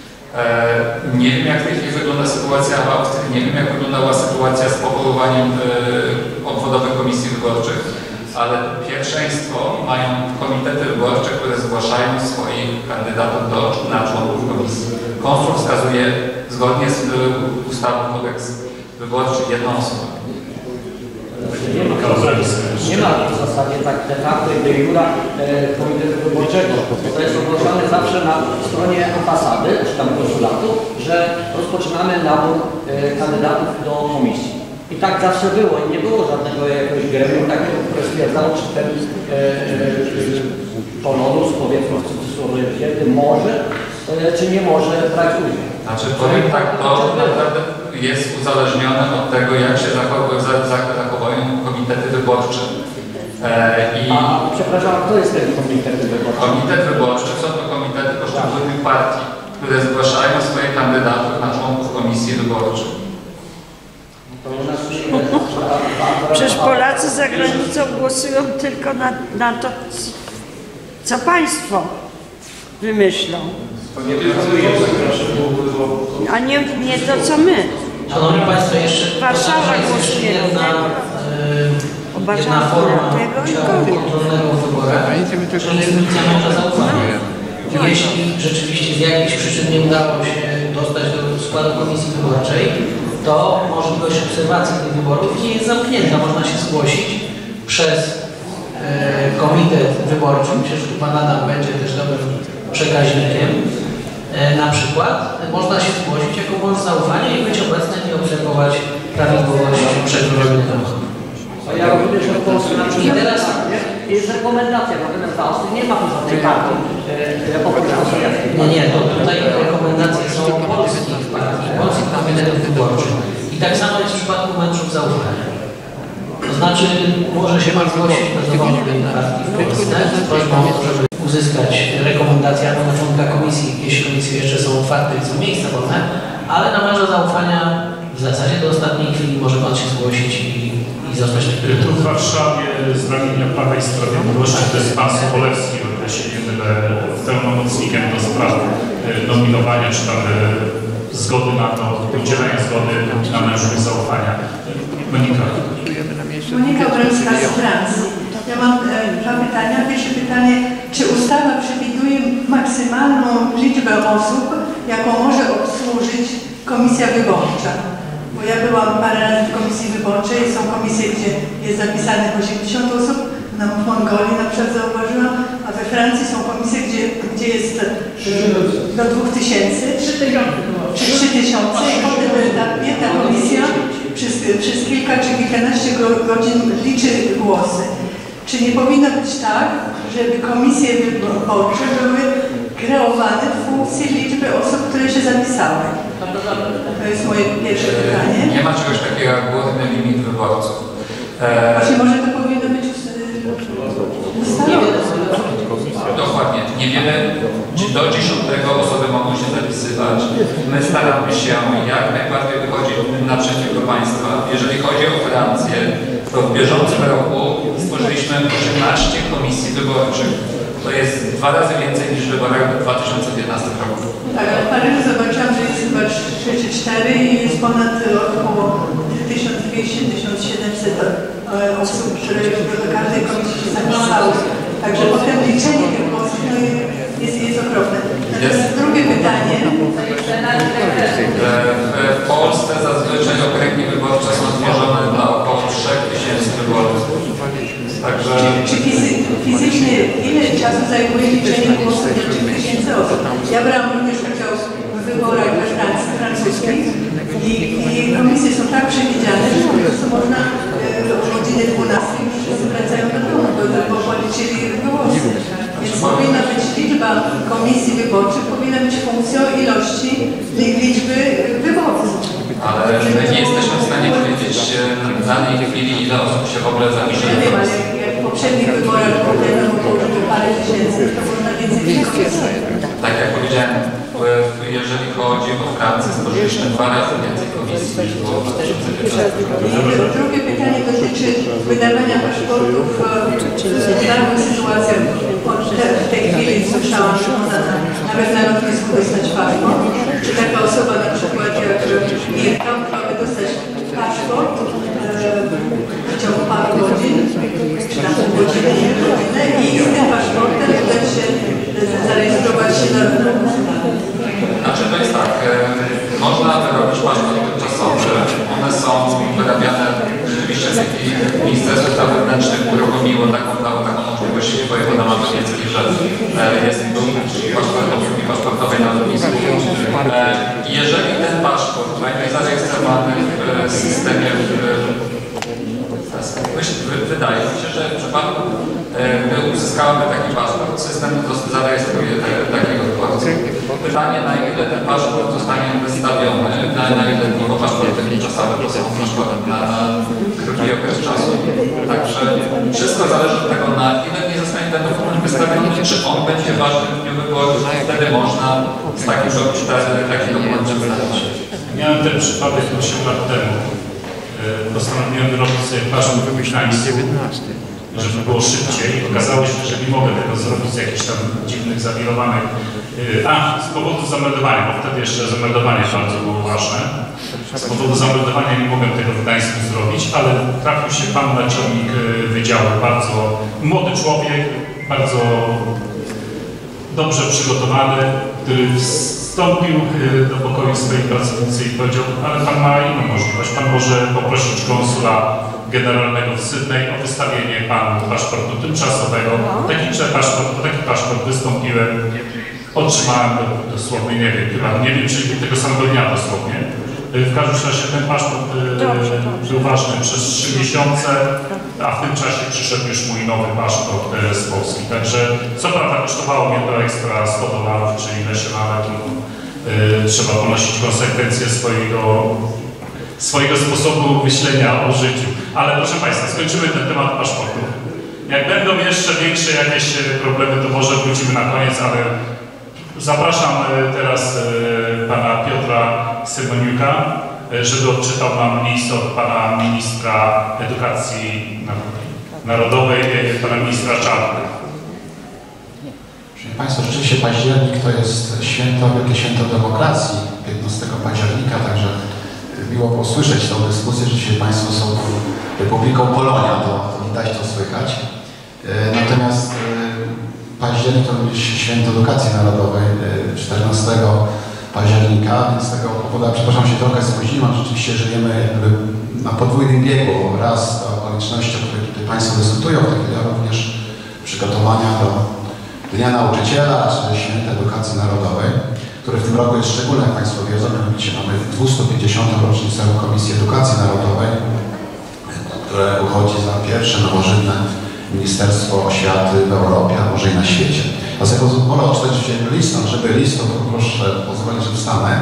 nie wiem, jak w tej chwili wygląda sytuacja w Austrii, nie wiem, jak wyglądała sytuacja z powoływaniem e, obwodowych komisji wyborczych, ale pierwszeństwo mają komitety wyborcze, które zgłaszają swoich kandydatów do, na członków komisji. Konsul wskazuje zgodnie z e, ustawą kodeks wyborczy jedną osobę. Nie ma, nie ma w zasadzie tak de facto i de jure komitetu wyborczego. To jest ogłoszone zawsze na stronie ambasady, czy tam konsulatu, że rozpoczynamy nabór e, kandydatów do komisji. I tak zawsze było i nie było żadnego jakiegoś gremium takiego, które stwierdzało, czy ten e, e, polonus, powiedzmy w cudzysłowie, kiedy może, e, czy nie może brać udziału. Znaczy powiem tak, to naprawdę jest uzależnione od tego, jak się zachowują komitety wyborcze. E, i A, przepraszam, kto jest ten komitet wyborczy? Komitet wyborczy są to komitety poszczególnych partii, które zgłaszają swoje kandydatów na członków komisji wyborczej. Przecież Polacy za granicą głosują tylko na, na to, co państwo wymyślą. A nie, nie to, co my. Szanowni Państwo, jeszcze Warszawa głosuje jedna, e, jedna forma udziału kontrolnego w wyborach, czyli instytucja męża zaufania. Jeśli rzeczywiście z jakichś przyczyn nie udało się dostać do składu komisji wyborczej, to możliwość obserwacji tych wyborów nie jest zamknięta. Można się zgłosić przez e, komitet wyborczy. Myślę, że tu Pan Adam będzie też dobrym przekaźnikiem. E, na przykład można się zgłosić jako mąż zaufania i być obecnym i obserwować prawidłowość przeprowadzonych wyborów. A ja również w Polsce na przykład. I teraz jest rekomendacja, natomiast w Austrii nie ma tu żadnej partii e, Nie, nie, to tutaj rekomendacje są polskich partii, polskich komitetów wyborczych. I tak samo jest w przypadku mężów zaufania. To znaczy, może się Pan zgłosić do dowolnej partii w Polsce z prośbą o to, żeby uzyskać rekomendację na członka komisji, jeśli komisje jeszcze są otwarte i są miejsca wolne, ale na męża zaufania w zasadzie do ostatniej chwili może Pan się zgłosić i, i zostać takim. Tu w Warszawie z ramienia Prawa i Sprawiedliwości to jest Pan Sobolewski, o ile się nie mylę, pełnomocnikiem do spraw nominowania czy tam zgody na to, udzielania zgody na mężów zaufania. Monika. Monika Obrąska z Francji. Ja mam e, dwa pytania. Pierwsze pytanie, czy ustawa przewiduje maksymalną liczbę osób, jaką może obsłużyć komisja wyborcza? Bo ja byłam parę razy w komisji wyborczej, są komisje, gdzie jest zapisanych osiemdziesiąt osób, na w Mongolii na przykład zauważyłam, a we Francji są komisje, gdzie, gdzie jest do dwóch tysięcy, czy trzy tysiące i potem ta, ta komisja przez, przez kilka czy kilkanaście godzin liczy głosy. Czy nie powinno być tak, żeby komisje wyborcze były kreowane w funkcji liczby osób, które się zapisały? To jest moje pierwsze pytanie. Nie ma czegoś takiego jak główny limit wyborców. E... Właśnie może to powinno być ustalone. Dokładnie. Nie wiemy, czy do dziesiątego osoby mogą się zapisywać. My staramy się jak najbardziej wychodzić naprzeciwko państwa. Jeżeli chodzi o Francję, to w bieżącym roku stworzyliśmy osiemnaście komisji wyborczych. To jest dwa razy więcej niż w wyborach w dwa tysiące piętnastym roku. Tak, ale w Paryżu zobaczyłam, że jest chyba trzy czy cztery i jest ponad około tysiąc dwieście do tysiąc siedemset osób, które do każdej komisji się zapisały. Także potem liczenie tych głosów no, jest, jest okropne. Natomiast drugie pytanie. W Polsce zazwyczaj okręgi wyborcze są tworzone dla około trzech tysięcy wyborców. Także... Czy fizy fizycznie ile czasu zajmuje liczenie głosów do trzech tysięcy osób? Ja brałam również udział w wyborach we Francji, francuskich i, i komisje są tak przewidziane, że po prostu można e, o godzinie dwunastej wszyscy wracają do domu, bo, bo policzyli głosy. Więc powinna być liczba komisji wyborczych, powinna być funkcją ilości liczby wyborców. Ale my nie jesteśmy w stanie powiedzieć w danej chwili, ile osób się w ogóle zapisze. Ja wiem, ale jak w poprzednich wyborach było parę tysięcy, to można więcej komisji. Tak jak powiedziałem, jeżeli chodzi o Francję, stworzyliśmy dwa razy więcej komisji niż było w dwa tysiące piętnastym. Drugie pytanie dotyczy wydawania paszportów w danych sytuacjach. W tej chwili słyszałam, że można nawet na lotnisku dostać paszport. Czy taka osoba na przykład jak Mirka mogłaby dostać paszport w ciągu paru godzin, czy na pół godziny, nie godzinę i z tym paszportem udać się, zarejestrować się na konsulat. Znaczy to jest tak, można wyrobić paszport tymczasowy, one są wyrabiane rzeczywiście w tej chwili Ministerstwo Spraw Wewnętrznych uruchomiło taką, dało taką możliwość wojewoda mazowiecki, że jest paszport obsługi paszportowej na lotnisku. Jeżeli ten paszport będzie zarejestrowany w systemie, wydaje mi się, że w przypadku gdy uzyskałaby taki paszport, system zarejestruje te, takiego wyborcę. Pytanie, na ile ten paszport zostanie wystawiony, na, na ile tylko paszporty tymczasowe, bo są paszportem na, na krótki okres czasu. Także wszystko zależy od tego, na ile nie zostanie ten dokument wystawiony, czy on będzie ważny w dniu wyborów, wtedy można z takim robić taki dokument przedstawić. Miałem ten przypadek osiem lat temu. Postanowiłem wyrobić sobie paszport wymieszkańców, żeby było szybciej. Okazało się, że nie mogę tego zrobić z jakichś tam dziwnych, zawirowanych... A, z powodu zameldowania, bo wtedy jeszcze zameldowanie bardzo było ważne. Z powodu zameldowania nie mogłem tego w Gdańsku zrobić, ale trafił się pan naczelnik wydziału, bardzo młody człowiek, bardzo dobrze przygotowany, który wstąpił do pokoju swojej pracownicy i powiedział, ale pan ma inną możliwość, pan może poprosić konsula generalnego w Sydney o wystawienie panu paszportu tymczasowego. Taki paszport, taki paszport wystąpiłem, otrzymałem go dosłownie, nie wiem, chyba nie wiem, czyli tego samego dnia dosłownie. W każdym razie ten paszport był ważny przez trzy miesiące, a w tym czasie przyszedł już mój nowy paszport z Polski. Także co prawda kosztowało mnie to ekstra sto dolarów, czyli ile się nawet no, trzeba ponosić konsekwencje swojego, swojego sposobu myślenia o życiu. Ale proszę Państwa, skończymy ten temat paszportu. Jak będą jeszcze większe jakieś problemy, to może wrócimy na koniec, ale zapraszam teraz pana Piotra Symoniuka, żeby odczytał nam list od pana ministra edukacji narodowej, pana ministra Czarny. Proszę Państwa, rzeczywiście październik to jest święto, wielkie święto demokracji, piętnastego października, także miło posłyszeć tę dyskusję, że dzisiaj Państwo są Republiką Polonia, to, to widać, to słychać. Natomiast październik to jest święto edukacji narodowej, czternastego października, więc z tego powodu, przepraszam, się trochę spóźniłam, rzeczywiście żyjemy jakby na podwójnym biegu. Raz do okoliczności, o których tutaj Państwo dyskutują, ale również przygotowania do Dnia Nauczyciela, czy Święta Edukacji Narodowej, który w tym roku jest szczególny, jak Państwo wiedzą, mianowicie mamy dwieście pięćdziesiątą rocznicę Komisji Edukacji Narodowej, które uchodzi za pierwsze nowożytne Ministerstwo Oświaty w Europie, a może i na świecie. Dlatego wolę odczytać dzisiaj listę, żeby listą, to proszę pozwolić, że wstanę.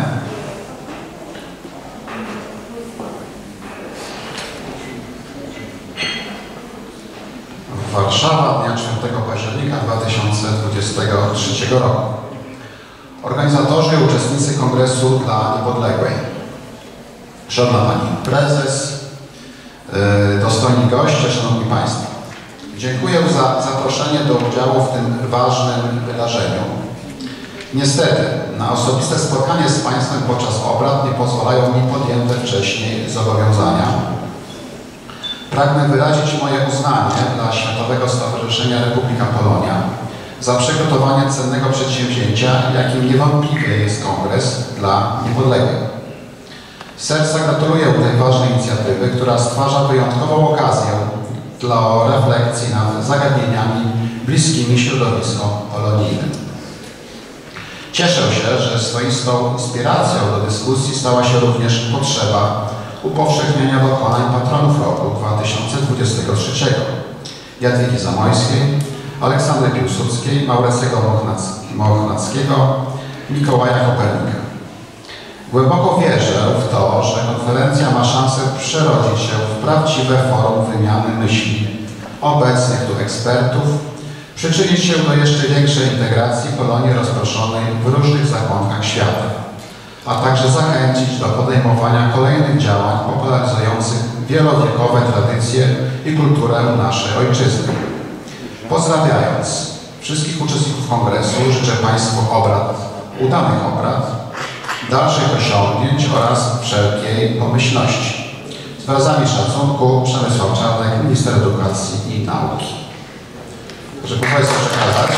Warszawa dnia czwartego października dwa tysiące dwudziestego trzeciego roku. Organizatorzy i uczestnicy Kongresu dla Niepodległej. Szanowna Pani Prezes, yy, dostojni goście, Szanowni Państwo. Dziękuję za zaproszenie do udziału w tym ważnym wydarzeniu. Niestety, na osobiste spotkanie z Państwem podczas obrad nie pozwalają mi podjęte wcześniej zobowiązania. Pragnę wyrazić moje uznanie dla Światowego Stowarzyszenia Republika Polonia za przygotowanie cennego przedsięwzięcia, jakim niewątpliwie jest Kongres dla Niepodległej. Z serca gratuluję tej ważnej inicjatywy, która stwarza wyjątkową okazję dla refleksji nad zagadnieniami bliskimi środowiskom polonijnym. Cieszę się, że swoistą inspiracją do dyskusji stała się również potrzeba upowszechnienia dokonań patronów roku dwa tysiące dwudziestego trzeciego. Jadwigi Zamojskiej, Aleksandry Piłsudskiej, Maurecego Mochnackiego, Mikołaja Kopernika. Głęboko wierzę w to, że konferencja ma szansę przerodzić się w prawdziwe forum wymiany myśli obecnych tu ekspertów, przyczynić się do jeszcze większej integracji Polonii rozproszonej w różnych zakątkach świata, a także zachęcić do podejmowania kolejnych działań popularyzujących wielowiekowe tradycje i kulturę naszej ojczyzny. Pozdrawiając wszystkich uczestników Kongresu, życzę Państwu obrad, udanych obrad, dalszych osiągnięć oraz wszelkiej pomyślności. Z wyrazami szacunku, Przemysław Czarnek, Minister Edukacji i Nauki. Proszę Państwa przekazać.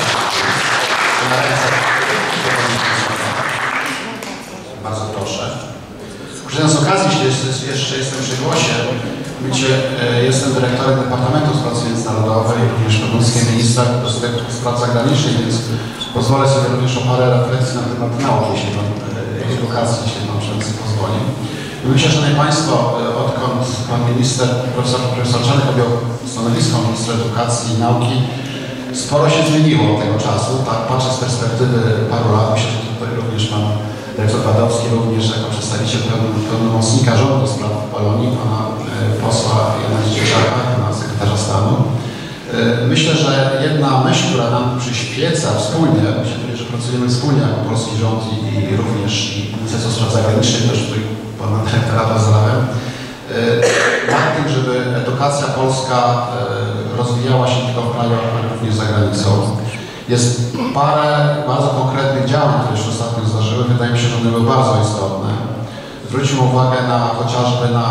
Bardzo proszę. Korzystając z okazji, jeśli jeszcze jestem przy głosie, Wiecie, jestem dyrektorem Departamentu Spraw Międzynarodowych, również pełnomocnikiem ministra do spraw zagranicznych, więc pozwolę sobie również o parę refleksji na temat nauki, jeśli Pan, edukacji, jeśli Pan Przewodniczący pozwoli. Myślę, Szanowni Państwo, odkąd Pan Minister, Profesor, profesor Czarnek objął stanowisko Ministra Edukacji i Nauki, sporo się zmieniło od tego czasu, tak patrzę z perspektywy paru lat, myślę, że tutaj również Pan Dyrektor Wadowski, również jako przedstawiciel pełnomocnika rządu do spraw Polonii, Pana posła Jana Dzieciaka, Pana sekretarza stanu. Myślę, że jedna myśl, która nam przyświeca wspólnie, myślę, że pracujemy wspólnie jako polski rząd i, i również i Ministerstwo Spraw Zagranicznych, też tutaj Pana Dyrektora pozdrawiam, nad tym, żeby edukacja polska rozwijała się tylko w kraju, ale również za granicą. Jest parę bardzo konkretnych działań, które się ostatnio zdarzyły. Wydaje mi się, że one były bardzo istotne. Zwróćmy uwagę na chociażby na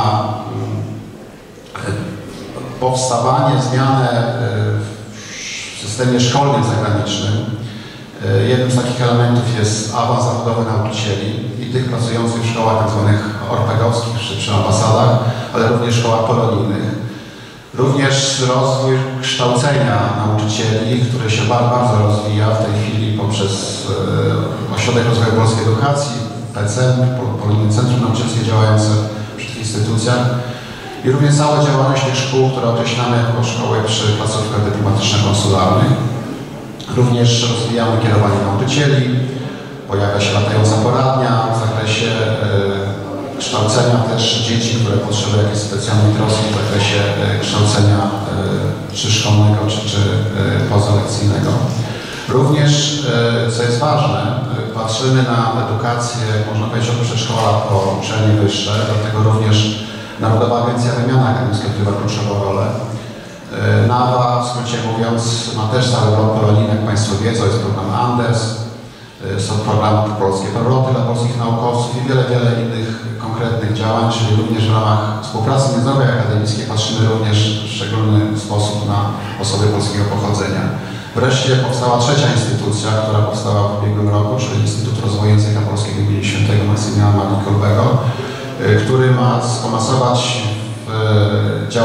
powstawanie, zmianę w systemie szkolnym zagranicznym. Jednym z takich elementów jest awans zawodowy nauczycieli i tych pracujących w szkołach tzw. orpegowskich czy przy ambasadach, ale również szkołach polonijnych. Również rozwój kształcenia nauczycieli, który się bardzo rozwija w tej chwili poprzez Ośrodek Rozwoju Polskiej Edukacji, P C M, Polonijne Centrum Nauczycielskie działające przy tych instytucjach i również cała działalność tych szkół, które określamy jako szkoły przy placówkach dyplomatyczno-konsularnych. Również rozwijamy kierowanie nauczycieli, pojawia się latająca poradnia w zakresie kształcenia też dzieci, które potrzebują jakiejś specjalnej troski w zakresie kształcenia czy szkolnego, czy, czy pozalekcyjnego. Również, co jest ważne, patrzymy na edukację, można powiedzieć, od przedszkola po uczelnie wyższe, dlatego również Narodowa Agencja Wymiany Akademickiej odgrywa kluczową rolę. NAWA, w skrócie mówiąc, ma też cały blok polonijny, jak Państwo wiedzą, jest program Anders, są programy polskie powroty dla polskich naukowców i wiele, wiele innych konkretnych działań, czyli również w ramach współpracy międzynarodowej akademickiej patrzymy również w szczególny sposób na osoby polskiego pochodzenia. Wreszcie powstała trzecia instytucja, która powstała w ubiegłym roku, czyli Instytut Rozwoju Języka Polskiego im. Świętego Maksymiliana Marii Kolbego, który ma skomasować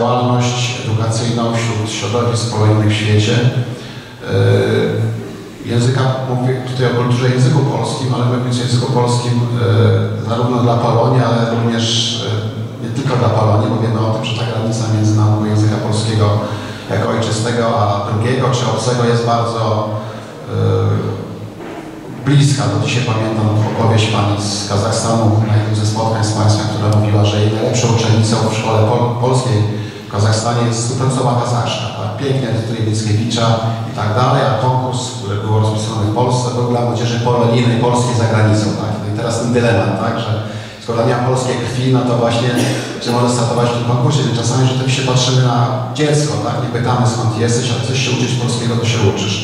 działalność edukacyjną wśród środowisk polonijnych w świecie. języka, mówię tutaj o kulturze języku polskim, ale mówiąc o języku polskim e, zarówno dla Polonii, ale również e, nie tylko dla Polonii, bo wiemy o tym, że ta granica między nauką języka polskiego jako ojczystego, a drugiego czy obcego jest bardzo e, bliska. Do dzisiaj pamiętam opowieść pani z Kazachstanu na jednym ze spotkań z państwem, która mówiła, że jej najlepszą uczennicą w szkole pol polskiej w Kazachstanie jest stuprocowa kazachszka. Tak? Pięknie tytuł Mickiewicza i tak dalej, a konkurs, który był rozpisany w Polsce, był dla młodzieży polonijnej polskiej za granicą. Tak? No i teraz ten dylemat, tak? Że skoro nie ma polskiej krwi, no to właśnie czy może startować w tym konkursie. I czasami rzeczywiście patrzymy na dziecko, tak? Nie pytamy skąd jesteś, ale chcesz się uczyć polskiego, to się uczysz.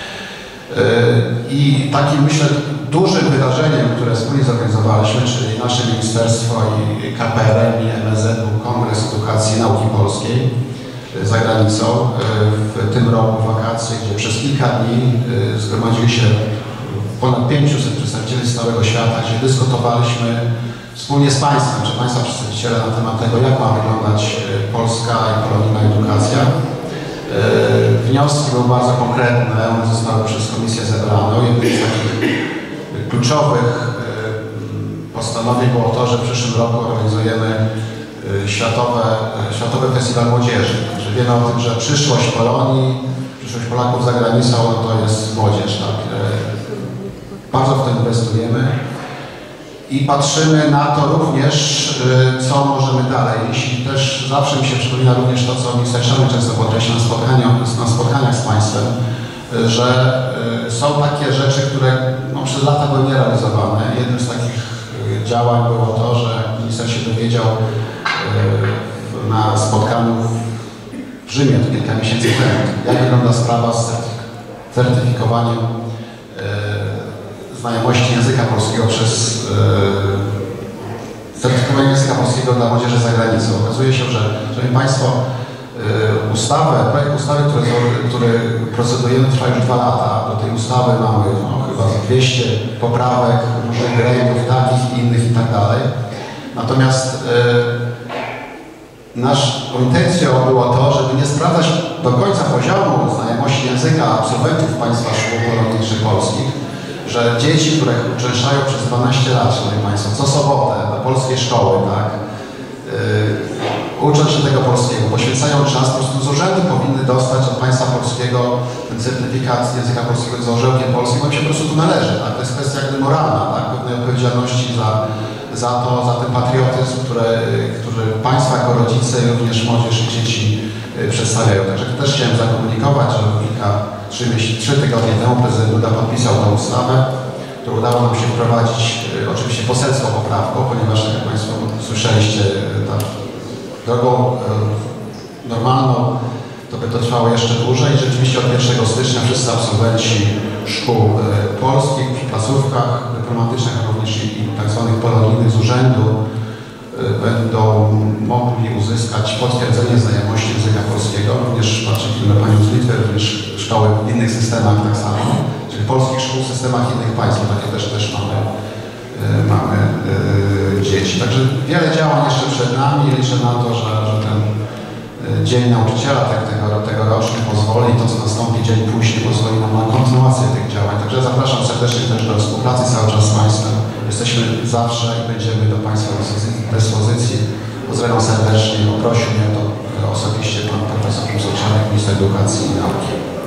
I takim, myślę, dużym wydarzeniem, które wspólnie zorganizowaliśmy, czyli nasze ministerstwo i K P R M i M S Z, był Kongres Edukacji i Nauki Polskiej za granicą w tym roku w wakacje, gdzie przez kilka dni zgromadzili się ponad pięciuset przedstawicieli z całego świata, gdzie dyskutowaliśmy wspólnie z Państwem, czy Państwa przedstawiciele na temat tego, jak ma wyglądać polska i polonijna edukacja. Wnioski były bardzo konkretne, one zostały przez Komisję zebrane. Jednym z takich kluczowych postanowień było to, że w przyszłym roku organizujemy Światowe, Światowy Festiwal Młodzieży. Także wiemy o tym, że przyszłość Polonii, przyszłość Polaków za granicą, no to jest młodzież. Tak? Bardzo w to inwestujemy. I patrzymy na to również, co możemy dalej. Jeśli też zawsze mi się przypomina również to, co minister Szanowny często podkreśla na spotkaniach, na spotkaniach z Państwem, że są takie rzeczy, które no, przez lata były nierealizowane. Jednym z takich działań było to, że minister się dowiedział na spotkaniu w Rzymie, to kilka miesięcy temu, jak wygląda sprawa z certyfikowaniem znajomości języka polskiego przez yy, certyfikowanie języka polskiego dla młodzieży za granicą. Okazuje się, że, szanowni Państwo, yy, ustawę, projekt ustawy, który, który procedujemy, trwa już dwa lata. Do tej ustawy mamy no, chyba dwieście poprawek, różnych gremiów, takich, innych i tak dalej. Natomiast yy, naszą intencją było to, żeby nie sprawdzać do końca poziomu znajomości języka absolwentów Państwa szkół polonijnych polskich, że dzieci, które uczęszczają przez dwanaście lat, szanowni Państwo, co sobotę do polskiej szkoły, tak, yy, ucząc się tego polskiego, poświęcają czas, po prostu z urzędu powinny dostać od państwa polskiego ten certyfikat języka polskiego z orzełkiem polskim, bo im się po prostu tu należy, tak, to jest kwestia jakby moralna, tak, pewnej odpowiedzialności za, za to, za ten patriotyzm, który, który państwa jako rodzice i również młodzież i dzieci yy, przedstawiają. Także też chciałem zakomunikować, że kilka Trzy, trzy tygodnie temu prezydent Duda podpisał tę ustawę, którą udało nam się wprowadzić y, oczywiście poselską poprawką, ponieważ jak Państwo słyszeliście, ta drogą y, normalną to by to trwało jeszcze dłużej. Rzeczywiście od pierwszego stycznia wszyscy absolwenci szkół y, polskich w placówkach dyplomatycznych, a również i, i tak zwanych polonijnych z urzędu y, będą mogli uzyskać potwierdzenie znajomości języka polskiego. Również patrzę na Panią z Litwy, również szkoły w innych systemach tak samo, czyli polskich szkół w systemach innych państw, takie też, też mamy, yy, mamy yy, dzieci. Także wiele działań jeszcze przed nami i liczę na to, że, że ten yy, Dzień Nauczyciela tak, tego, tegoroczny pozwoli, to co nastąpi dzień później pozwoli nam na kontynuację tych działań. Także zapraszam serdecznie też do współpracy cały czas z Państwem. Jesteśmy zawsze i będziemy do Państwa dyspozycji. Pozdrawiam serdecznie, poprosił mnie to osobiście Pan Profesor Czarnek, Minister Edukacji i Nauki.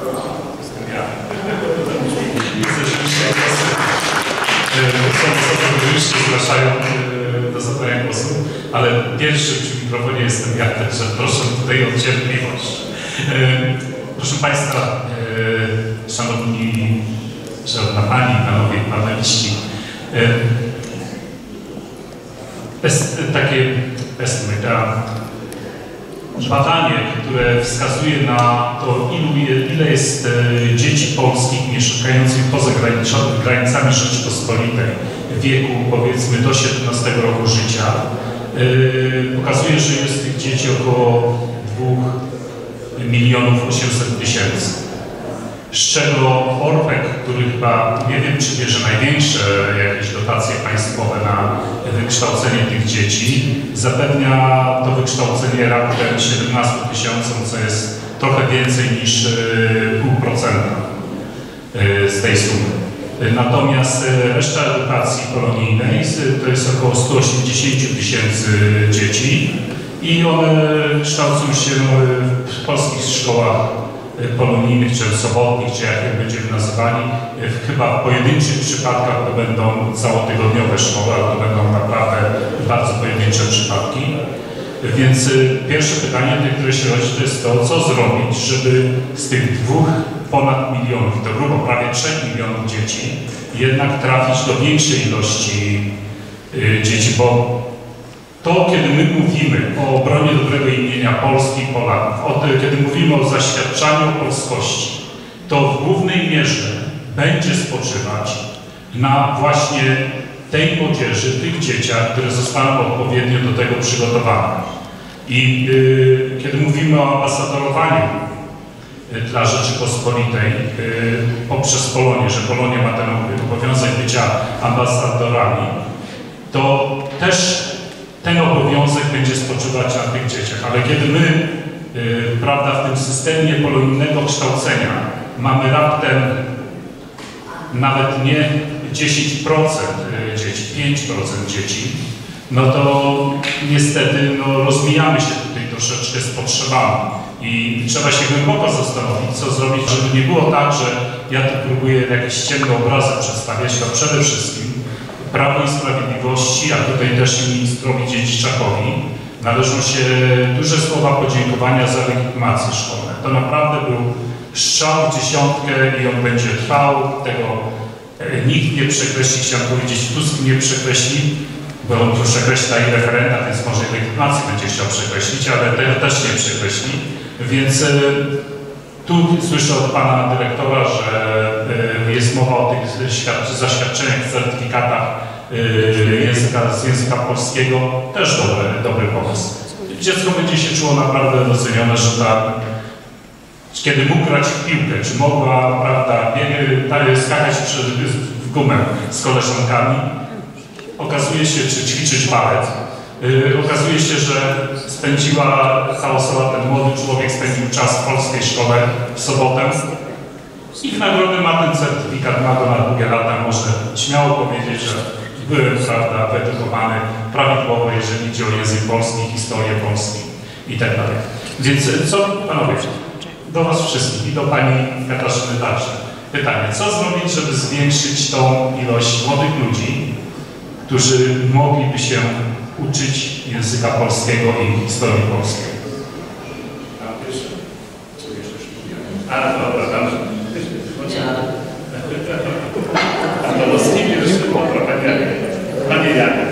Są osoby, które już się zgłaszają do zabrania głosu, ale pierwszy przy mikrofonie jestem ja, także proszę tutaj o cierpliwość. Proszę Państwa, Szanowni, Szanowna Pani, Panowie, Paneliści, jest takie badanie, które wskazuje na to, ilu, ile jest dzieci polskich mieszkających poza granicami Rzeczypospolitej w wieku powiedzmy do siedemnastego roku życia. Pokazuje, że jest tych dzieci około dwóch milionów osiemset tysięcy. Z czego Orpek, który chyba, nie wiem czy bierze największe jakieś dotacje państwowe na wykształcenie tych dzieci, zapewnia to wykształcenie raptem siedemnastu tysiącom, co jest trochę więcej niż pół procenta z tej sumy. Natomiast reszta edukacji polonijnej to jest około sto osiemdziesiąt tysięcy dzieci i one kształcą się w polskich szkołach polonijnych, czy sobotnich, czy jak je będziemy nazywali. Chyba w pojedynczych przypadkach to będą całotygodniowe szkoły, ale to będą naprawdę bardzo pojedyncze przypadki. Więc pierwsze pytanie, które się rodzi, to jest to, co zrobić, żeby z tych dwóch ponad milionów, to grubo prawie trzech milionów dzieci, jednak trafić do większej ilości y, dzieci, bo to, kiedy my mówimy o obronie dobrego imienia Polski i Polaków, o to, kiedy mówimy o zaświadczaniu polskości, to w głównej mierze będzie spoczywać na właśnie tej młodzieży, tych dzieciach, które zostaną odpowiednio do tego przygotowane. I y, kiedy mówimy o ambasadorowaniu y, dla Rzeczypospolitej y, poprzez Polonię, że Polonia ma ten obowiązek bycia ambasadorami, to też ten obowiązek będzie spoczywać na tych dzieciach. Ale kiedy my, y, prawda, w tym systemie polonijnego kształcenia mamy raptem nawet nie dziesięć procent dzieci, pięć procent dzieci, no to niestety no, rozmijamy się tutaj troszeczkę z potrzebami i trzeba się głęboko zastanowić, co zrobić, żeby nie było tak, że ja tu próbuję jakiś ciemny obrazek przedstawiać, to przede wszystkim Prawo i Sprawiedliwości, a tutaj też ministrowi Dziedziczakowi należą się duże słowa podziękowania za legitymację szkolne. To naprawdę był strzał w dziesiątkę i on będzie trwał, tego nikt nie przekreśli, chciałem powiedzieć, Tusk nie przekreśli, bo on tu przekreśla i referenda, więc może i legitymację będzie chciał przekreślić, ale ten też nie przekreśli. Więc y, tu słyszę od pana dyrektora, że y, jest mowa o tych zaświadczeniach, certyfikatach y, języka, z języka polskiego. Też dobry, dobry pomysł. Dziecko będzie się czuło naprawdę docenione, że ta kiedy mógł grać w piłkę, czy mogła, prawda, biegać, skakać w gumę z koleżankami, okazuje się, czy ćwiczyć balet, yy, okazuje się, że spędziła ta osoba, ten młody człowiek spędził czas w polskiej szkole w sobotę i w nagrodę ma ten certyfikat, ma go na długie lata, może śmiało powiedzieć, że byłem, prawda, wyedukowany prawidłowo, jeżeli idzie o język polski, historię Polski i tak dalej. Więc co, panowie, do was wszystkich i do pani Katarzyny także. Pytanie, co zrobić, żeby zwiększyć tą ilość młodych ludzi, którzy mogliby się uczyć języka polskiego i historii polskiej? A, dobra, tam. A to z kim już panie Janie.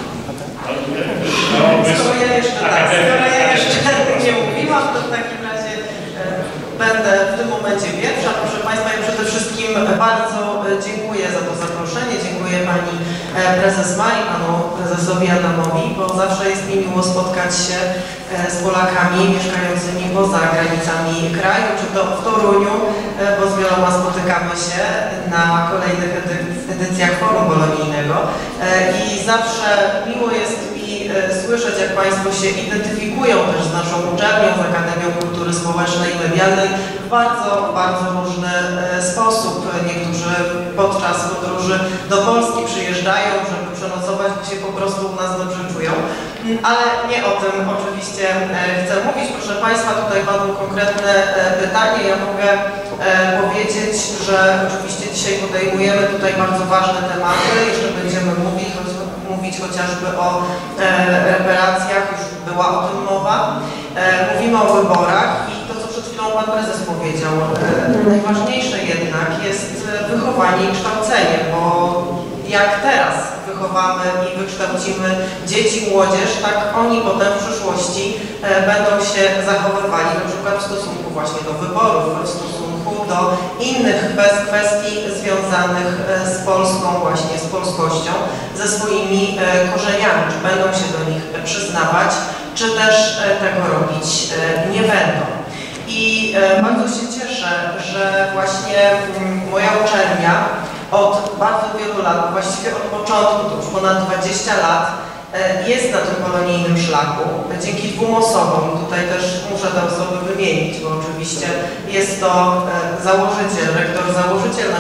Skoro ja jeszcze tak, skoro ja jeszcze nie mówiłam, to w takim razie będę w tym momencie pierwsza. Proszę Państwa, ja przede wszystkim bardzo dziękuję za to zaproszenie. Dziękuję Pani Prezes Mari, Panu Prezesowi Adamowi, bo zawsze jest mi miło spotkać się z Polakami mieszkającymi poza granicami kraju, czy to w Toruniu, bo z wieloma spotykamy się na kolejnych edycjach Forum Polonijnego i zawsze miło jest mi słyszeć, jak Państwo się identyfikują też z naszą uczelnią, z Akademią Kultury Społecznej i Medialnej w bardzo, bardzo różny sposób. Niektórzy podczas podróży do Polski przyjeżdżają, żeby przenocować, bo się po prostu u nas dobrze czują. Ale nie o tym oczywiście chcę mówić. Proszę Państwa, tutaj padło konkretne pytanie. Ja mogę powiedzieć, że oczywiście dzisiaj podejmujemy tutaj bardzo ważne tematy. Jeszcze będziemy mówić, mówić chociażby o reparacjach, już była o tym mowa. Mówimy o wyborach i to, co przed chwilą Pan Prezes powiedział, najważniejsze jednak jest wychowanie i kształcenie, bo jak teraz wychowamy i wykształcimy dzieci, młodzież, tak oni potem w przyszłości będą się zachowywali na przykład w stosunku właśnie do wyborów, w stosunku do innych kwestii związanych z Polską, właśnie z polskością, ze swoimi korzeniami, czy będą się do nich przyznawać, czy też tego robić nie będą. I bardzo się cieszę, że właśnie moja uczelnia od bardzo wielu lat, właściwie od początku, to już ponad dwadzieścia lat, jest na tym polonijnym szlaku. Dzięki dwóm osobom, tutaj też muszę te osoby wymienić, bo oczywiście jest to założyciel, rektor założyciel naszej uczelni,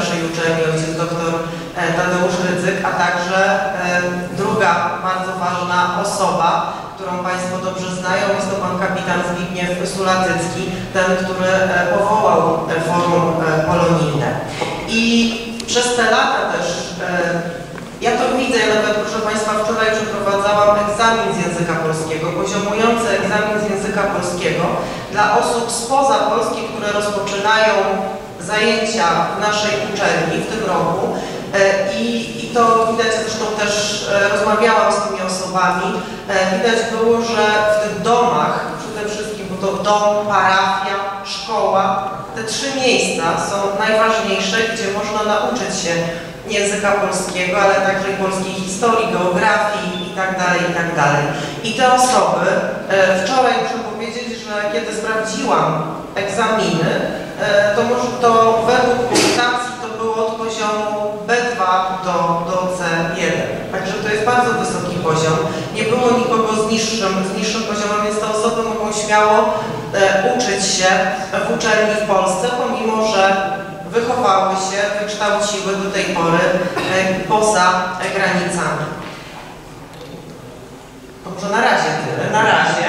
uczelni, ojciec doktor Tadeusz Rydzyk, a także druga bardzo ważna osoba, którą Państwo dobrze znają, jest to pan kapitan Zbigniew Sulatycki, ten, który powołał forum polonijne. I przez te lata też, ja to widzę, ja nawet, proszę Państwa, wczoraj przeprowadzałam egzamin z języka polskiego, poziomujący egzamin z języka polskiego dla osób spoza Polski, które rozpoczynają zajęcia w naszej uczelni w tym roku. I, I to widać, zresztą też rozmawiałam z tymi osobami, widać było, że w tych domach, przede wszystkim, bo to dom, parafia, szkoła, te trzy miejsca są najważniejsze, gdzie można nauczyć się języka polskiego, ale także i polskiej historii, geografii itd., itd. I te osoby, wczoraj muszę powiedzieć, że kiedy sprawdziłam egzaminy, to, może, to według punktacji to było od poziomu B dwa do, do C jeden. Także to jest bardzo wysoki poziom. Nie było nikogo z niższym, z niższym poziomem, więc te osoby mogą śmiało e, uczyć się w uczelni w Polsce, pomimo że wychowały się, wykształciły do tej pory e, poza e, granicami. Dobrze, na razie tyle. Na razie.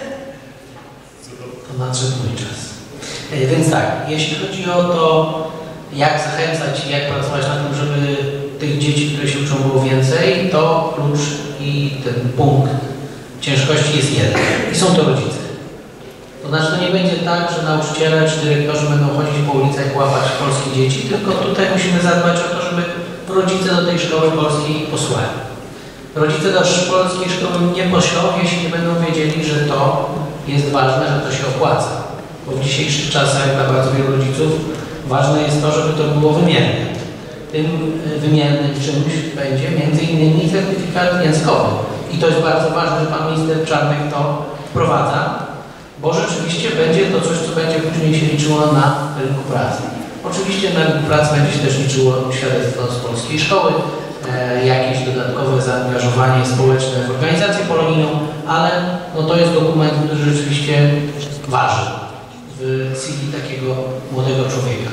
To nadszedł mój czas. E, więc tak, jeśli chodzi o to, jak zachęcać i jak pracować na tym, żeby tych dzieci, które się uczą, było więcej, to klucz i ten punkt ciężkości jest jeden. I są to rodzice. To znaczy, to nie będzie tak, że nauczyciele czy dyrektorzy będą chodzić po ulicach i łapać polskie dzieci, tylko tutaj musimy zadbać o to, żeby rodzice do tej szkoły polskiej posłali. Rodzice do polskiej szkoły nie poślą, jeśli nie będą wiedzieli, że to jest ważne, że to się opłaca. Bo w dzisiejszych czasach dla bardzo wielu rodziców ważne jest to, żeby to było wymierne. Tym wymiernym czymś będzie między innymi certyfikat językowy. I to jest bardzo ważne, że pan minister Czarnek to wprowadza, bo rzeczywiście będzie to coś, co będzie później się liczyło na rynku pracy. Oczywiście na rynku pracy będzie się też liczyło świadectwo z polskiej szkoły, e, jakieś dodatkowe zaangażowanie społeczne w organizację polonijną, ale no, to jest dokument, który rzeczywiście waży w C V takiego młodego człowieka.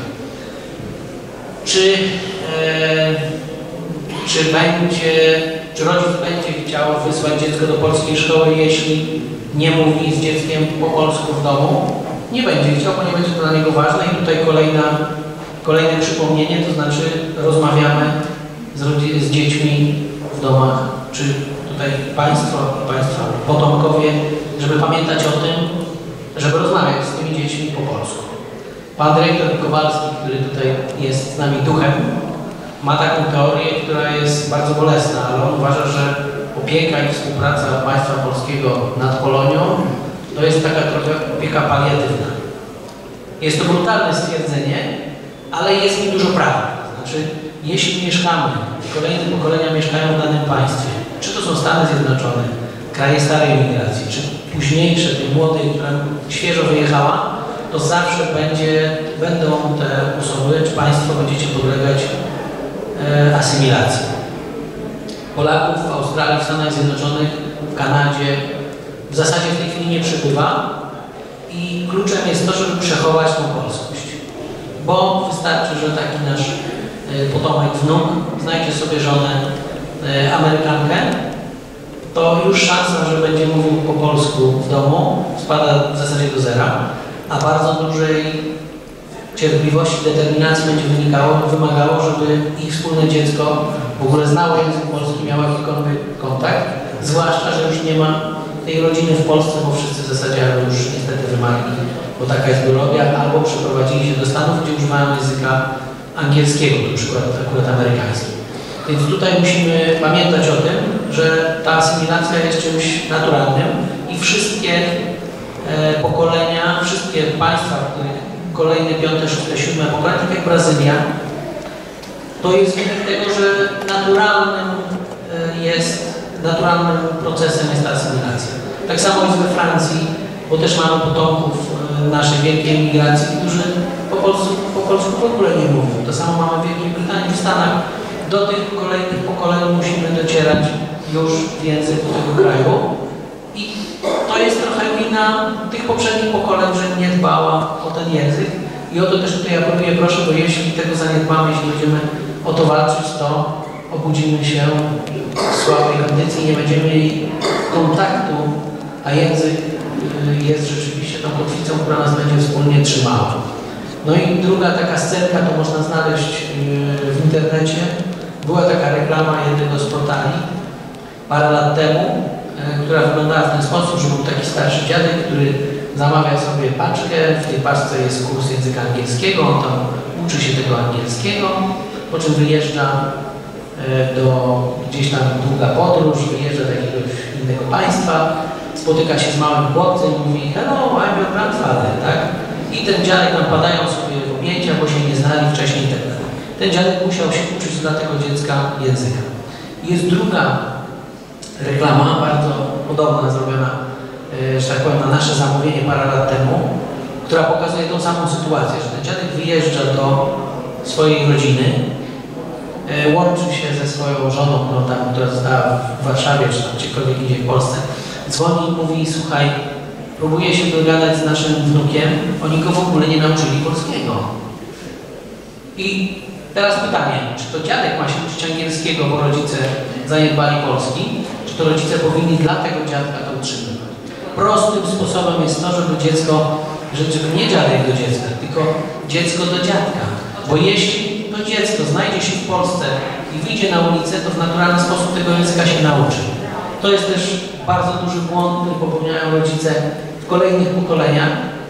Czy, e, czy będzie, czy rodzic będzie chciał wysłać dziecko do polskiej szkoły, jeśli nie mówi z dzieckiem po polsku w domu? Nie będzie chciał, bo nie będzie to dla niego ważne. I tutaj kolejna, kolejne przypomnienie, to znaczy rozmawiamy z, z dziećmi w domach, czy tutaj państwo, państwa, potomkowie, żeby pamiętać o tym, żeby rozmawiać z tymi dziećmi po polsku. Pan dyrektor Kowalski, który tutaj jest z nami duchem, ma taką teorię, która jest bardzo bolesna, ale on uważa, że opieka i współpraca państwa polskiego nad Polonią to jest taka trochę opieka paliatywna. Jest to brutalne stwierdzenie, ale jest w nim dużo prawdy. Znaczy, jeśli mieszkamy, kolejne pokolenia mieszkają w danym państwie, czy to są Stany Zjednoczone, kraje starej emigracji, czy późniejsze, tej młodej, która świeżo wyjechała, to zawsze będzie, będą te osoby, czy państwo będziecie podlegać e, asymilacji. Polaków w Australii, w Stanach Zjednoczonych, w Kanadzie w zasadzie w tej chwili nie przybywa i kluczem jest to, żeby przechować tą polskość. Bo wystarczy, że taki nasz e, potomek, wnuk znajdzie sobie żonę e, Amerykankę, to już szansa, że będzie mówił po polsku w domu spada w zasadzie do zera, a bardzo dużej cierpliwości, determinacji będzie wynikało, wymagało, żeby ich wspólne dziecko w ogóle znało język polski, miało jakikolwiek kontakt, zwłaszcza, że już nie ma tej rodziny w Polsce, bo wszyscy w zasadzie już niestety wymarli, bo taka jest biologia, albo przeprowadzili się do Stanów, gdzie używają języka angielskiego, na przykład akurat amerykański. Więc tutaj musimy pamiętać o tym, że ta asymilacja jest czymś naturalnym i wszystkie e, pokolenia, wszystkie państwa, w których kolejne, piąte, szóste, siódme pokolenie, tak jak Brazylia, to jest wynik tego, że naturalnym e, jest, naturalnym procesem jest ta asymilacja. Tak samo jest we Francji, bo też mamy potomków e, naszej wielkiej emigracji, którzy po polsku, po polsku w ogóle nie mówią. To samo mamy w Wielkiej Brytanii, w Stanach. Do tych kolejnych pokoleń musimy docierać już w języku tego kraju i to jest trochę wina tych poprzednich pokoleń, że nie dbała o ten język I o to też tutaj apeluję, proszę, bo jeśli tego zaniedbamy, jeśli będziemy o to walczyć, to obudzimy się w słabej kondycji, nie będziemy mieli kontaktu, a język jest rzeczywiście tą kotwicą, która nas będzie wspólnie trzymała. No i druga taka scenka, to można znaleźć w internecie. Była taka reklama jednego z portali parę lat temu, która wyglądała w ten sposób, że był taki starszy dziadek, który zamawia sobie paczkę, w tej paczce jest kurs języka angielskiego, on tam uczy się tego angielskiego, po czym wyjeżdża do gdzieś tam długa podróż, wyjeżdża do jakiegoś innego państwa, spotyka się z małym chłopcem i mówi hello, I'm your grandfather, tak? I ten dziadek tam padają sobie w objęcia, bo się nie znali wcześniej i tak dalej. Ten dziadek musiał się uczyć dla tego dziecka języka. Jest druga reklama, bardzo podobna, zrobiona, że tak powiem, na nasze zamówienie parę lat temu, która pokazuje tą samą sytuację, że ten dziadek wyjeżdża do swojej rodziny, łączy się ze swoją żoną, którą tam, która została w Warszawie, czy tam gdziekolwiek indziej w Polsce, dzwoni i mówi, słuchaj, próbuję się dogadać z naszym wnukiem, oni go w ogóle nie nauczyli polskiego. I teraz pytanie, czy to dziadek ma się uczyć angielskiego, bo rodzice zaniedbali polski, czy to rodzice powinni dla tego dziadka to utrzymywać? Prostym sposobem jest to, żeby dziecko, żeby nie dziadek do dziecka, tylko dziecko do dziadka. Bo jeśli to dziecko znajdzie się w Polsce i wyjdzie na ulicę, to w naturalny sposób tego języka się nauczy. To jest też bardzo duży błąd, który popełniają rodzice w kolejnych pokoleniach.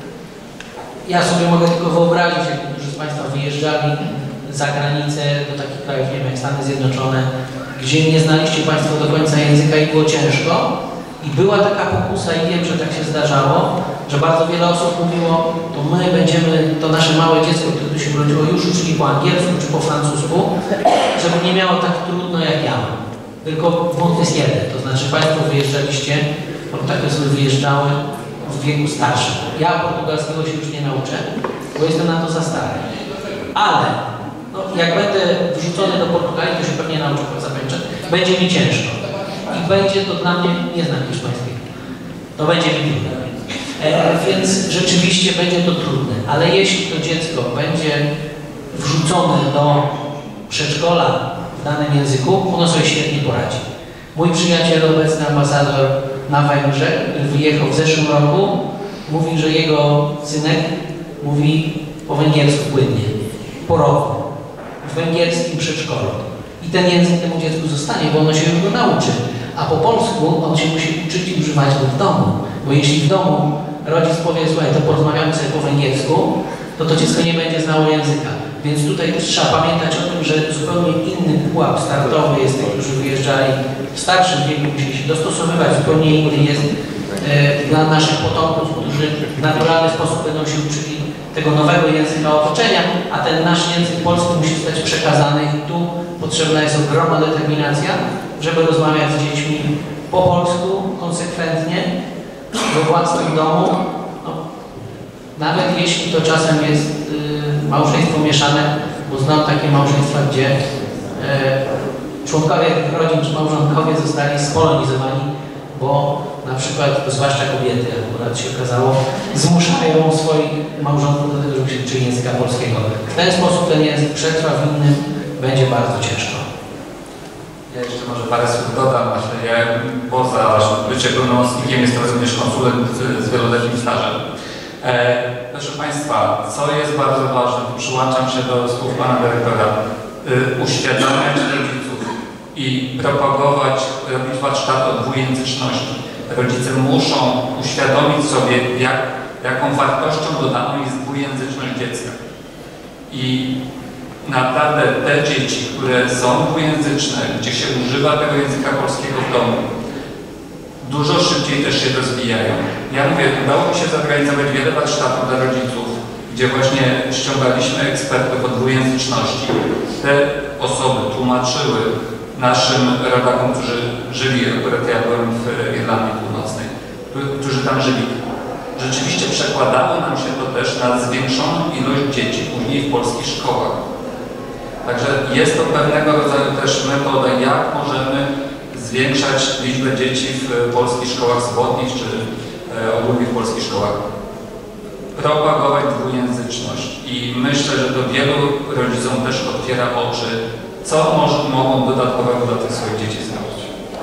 Ja sobie mogę tylko wyobrazić, jak niektórzy z Państwa wyjeżdżali za granicę do takich krajów, nie wiem, jak Stany Zjednoczone, gdzie nie znaliście Państwo do końca języka i było ciężko. I była taka pokusa i wiem, że tak się zdarzało, że bardzo wiele osób mówiło, to my będziemy, to nasze małe dziecko, które tu się urodziło, już uczyli po angielsku czy po francusku, żeby nie miało tak trudno jak ja mam. Tylko błąd jest jeden, to znaczy Państwo wyjeżdżaliście, bo takie osoby wyjeżdżały w wieku starszym. Ja portugalskiego się już nie nauczę, bo jestem na to za stary. Ale no, jak będę wrzucony do Portugalii, to się pewnie nauczę, jak zakończę, będzie mi ciężko. I będzie to dla mnie, nie znam hiszpańskiego, to będzie mi trudne. E, więc rzeczywiście będzie to trudne, ale jeśli to dziecko będzie wrzucone do przedszkola w danym języku, ono sobie świetnie poradzi. Mój przyjaciel, obecny ambasador na Węgrzech, który wyjechał w zeszłym roku, mówi, że jego synek mówi po węgiersku płynnie, po roku, w węgierskim przedszkolu. I ten język temu dziecku zostanie, bo ono się już go nauczy. A po polsku on się musi uczyć i używać go w domu. Bo jeśli w domu rodzic powie, słuchaj, to porozmawiamy sobie po węgiersku, to to dziecko nie będzie znało języka. Więc tutaj też trzeba pamiętać o tym, że zupełnie inny pułap startowy jest tych, którzy wyjeżdżali w starszym wieku, musieli się dostosowywać, zupełnie inny jest e, dla naszych potomków, którzy w naturalny sposób będą się uczyli tego nowego języka otoczenia, a ten nasz język polski musi zostać przekazany i tu potrzebna jest ogromna determinacja, żeby rozmawiać z dziećmi po polsku, konsekwentnie, we własnym domu. No, nawet jeśli to czasem jest y, małżeństwo mieszane, bo znam takie małżeństwa, gdzie y, członkowie tych rodzin czy małżonkowie zostali spolonizowani, bo na przykład, zwłaszcza kobiety, akurat się okazało, zmuszają swoich małżonków do tego, żeby się uczyli języka polskiego. W ten sposób ten język przetrwa, w innym będzie bardzo ciężko. Ja jeszcze może parę słów dodam. Właśnie ja poza byciem pełnomocnikiem jestem również konsulent z wieloletnim stażem. E, proszę Państwa, co jest bardzo ważne, tu przyłączam się do słów Pana Dyrektora, e, uświadamiać rodziców i propagować, robić warsztat o dwujęzyczności. Rodzice muszą uświadomić sobie, jak, jaką wartością dodaną jest dwujęzyczność dziecka. I naprawdę te dzieci, które są dwujęzyczne, gdzie się używa tego języka polskiego w domu, dużo szybciej też się rozwijają. Ja mówię, udało mi się zorganizować wiele warsztatów dla rodziców, gdzie właśnie ściągaliśmy ekspertów od dwujęzyczności. Te osoby tłumaczyły naszym rodakom, którzy żyli, akurat ja byłem w Irlandii Północnej, którzy tam żyli. Rzeczywiście przekładało nam się to też na zwiększoną ilość dzieci później w polskich szkołach. Także jest to pewnego rodzaju też metoda, jak możemy zwiększać liczbę dzieci w polskich szkołach swobodnych, czy ogólnie w polskich szkołach. propagować dwujęzyczność i myślę, że to wielu rodzicom też otwiera oczy, co może, mogą dodatkowego dla tych swoich dzieci zrobić.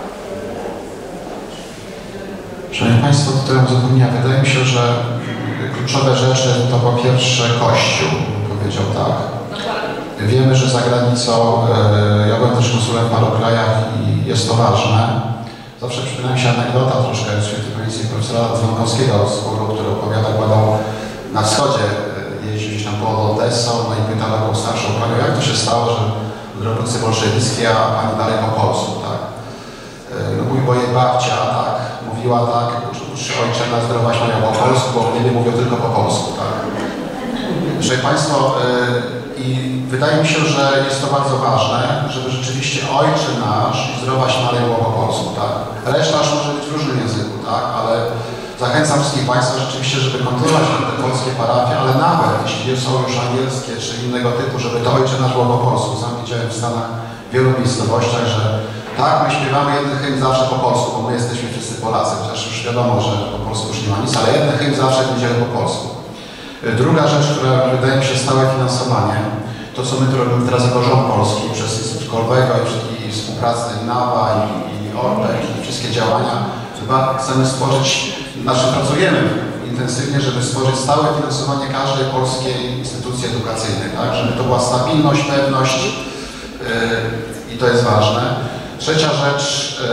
Szanowni Państwo, tutaj uzupełnienia. Wydaje mi się, że kluczowe rzeczy to po pierwsze Kościół, powiedział tak. Wiemy, że za granicą, ja byłem też konsulem w paru krajach i jest to ważne. Zawsze przypomina mi się anegdota troszkę z świętej pamięci profesora Dzwonkowskiego z Kuru, który opowiada, kładą na wschodzie, jeździł gdzieś tam pod Odessą, no i pytał taką starszą panią, jak to się stało, że w rewolucji bolszewickiej, a pani dalej po polsku, tak? No mówi, bo jej babcia, tak, mówiła tak, uczy ojcze na zdrowaś mają po polsku, bo w niebie mówią tylko po polsku, tak? Szanowni Państwo, i wydaje mi się, że jest to bardzo ważne, żeby rzeczywiście Ojcze Nasz i zdrowaś Maryjo było po polsku, tak? Reszta już może być w różnym języku, tak? Ale zachęcam wszystkich Państwa rzeczywiście, żeby kontynuować te polskie parafie, ale nawet jeśli są już angielskie czy innego typu, żeby to Ojcze Nasz było po polsku. Sam widziałem w Stanach w wielu miejscowościach, że tak, my śpiewamy jeden hymn zawsze po polsku, bo my jesteśmy wszyscy Polacy, chociaż już wiadomo, że po polsku już nie ma nic, ale jeden hymn zawsze będziemy po polsku. Druga rzecz, która wydaje mi się stałe finansowanie, to co my tu robimy teraz jako rząd polski przez Instytut Kolbego i, i współpracę i NAWA i, i ORPEK i wszystkie działania, chyba chcemy stworzyć, znaczy pracujemy intensywnie, żeby stworzyć stałe finansowanie każdej polskiej instytucji edukacyjnej, tak? Żeby to była stabilność, pewność yy, i to jest ważne. Trzecia rzecz,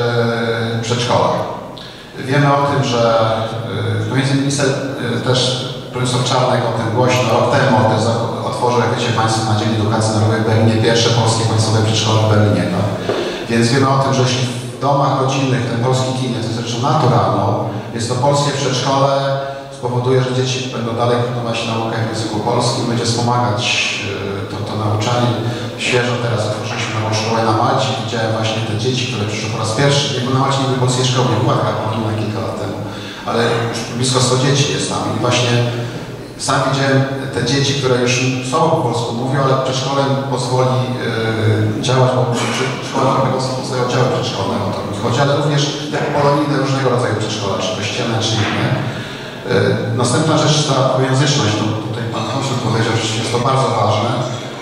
yy, przedszkola. Wiemy o tym, że yy, między innymi yy, też profesor Czarnek o tym głośno rok temu otworzył, jak wiecie Państwo, na Dzień Edukacji Narodowej w Berlinie pierwsze polskie państwowe przedszkole w Berlinie. Tak? Więc wiemy o tym, że jeśli w domach rodzinnych ten polski kinie, to jest rzeczą naturalną, jest to polskie przedszkole, spowoduje, że dzieci będą dalej kontynuować naukę w języku polskim, będzie wspomagać to, to nauczanie. Świeżo teraz otworzyliśmy nową szkołę na Malcie. Widziałem właśnie te dzieci, które przyszły po raz pierwszy. Jakby na Malcie nie były polskiej szkoły, nie była taka na kilka lat temu. Ale już blisko sto dzieci jest tam i właśnie sam widziałem te dzieci, które już słabo po polsku mówią, ale przedszkole pozwoli yy, działać, bo szkoła polska powstają oddziały przedszkolne, o to mi chodzi, ale również te polonijne różnego rodzaju przedszkola, czy kościelne, czy inne. Yy, następna rzecz, ta dwujęzyczność, no, tutaj Pan konsul powiedział, że jest to bardzo ważne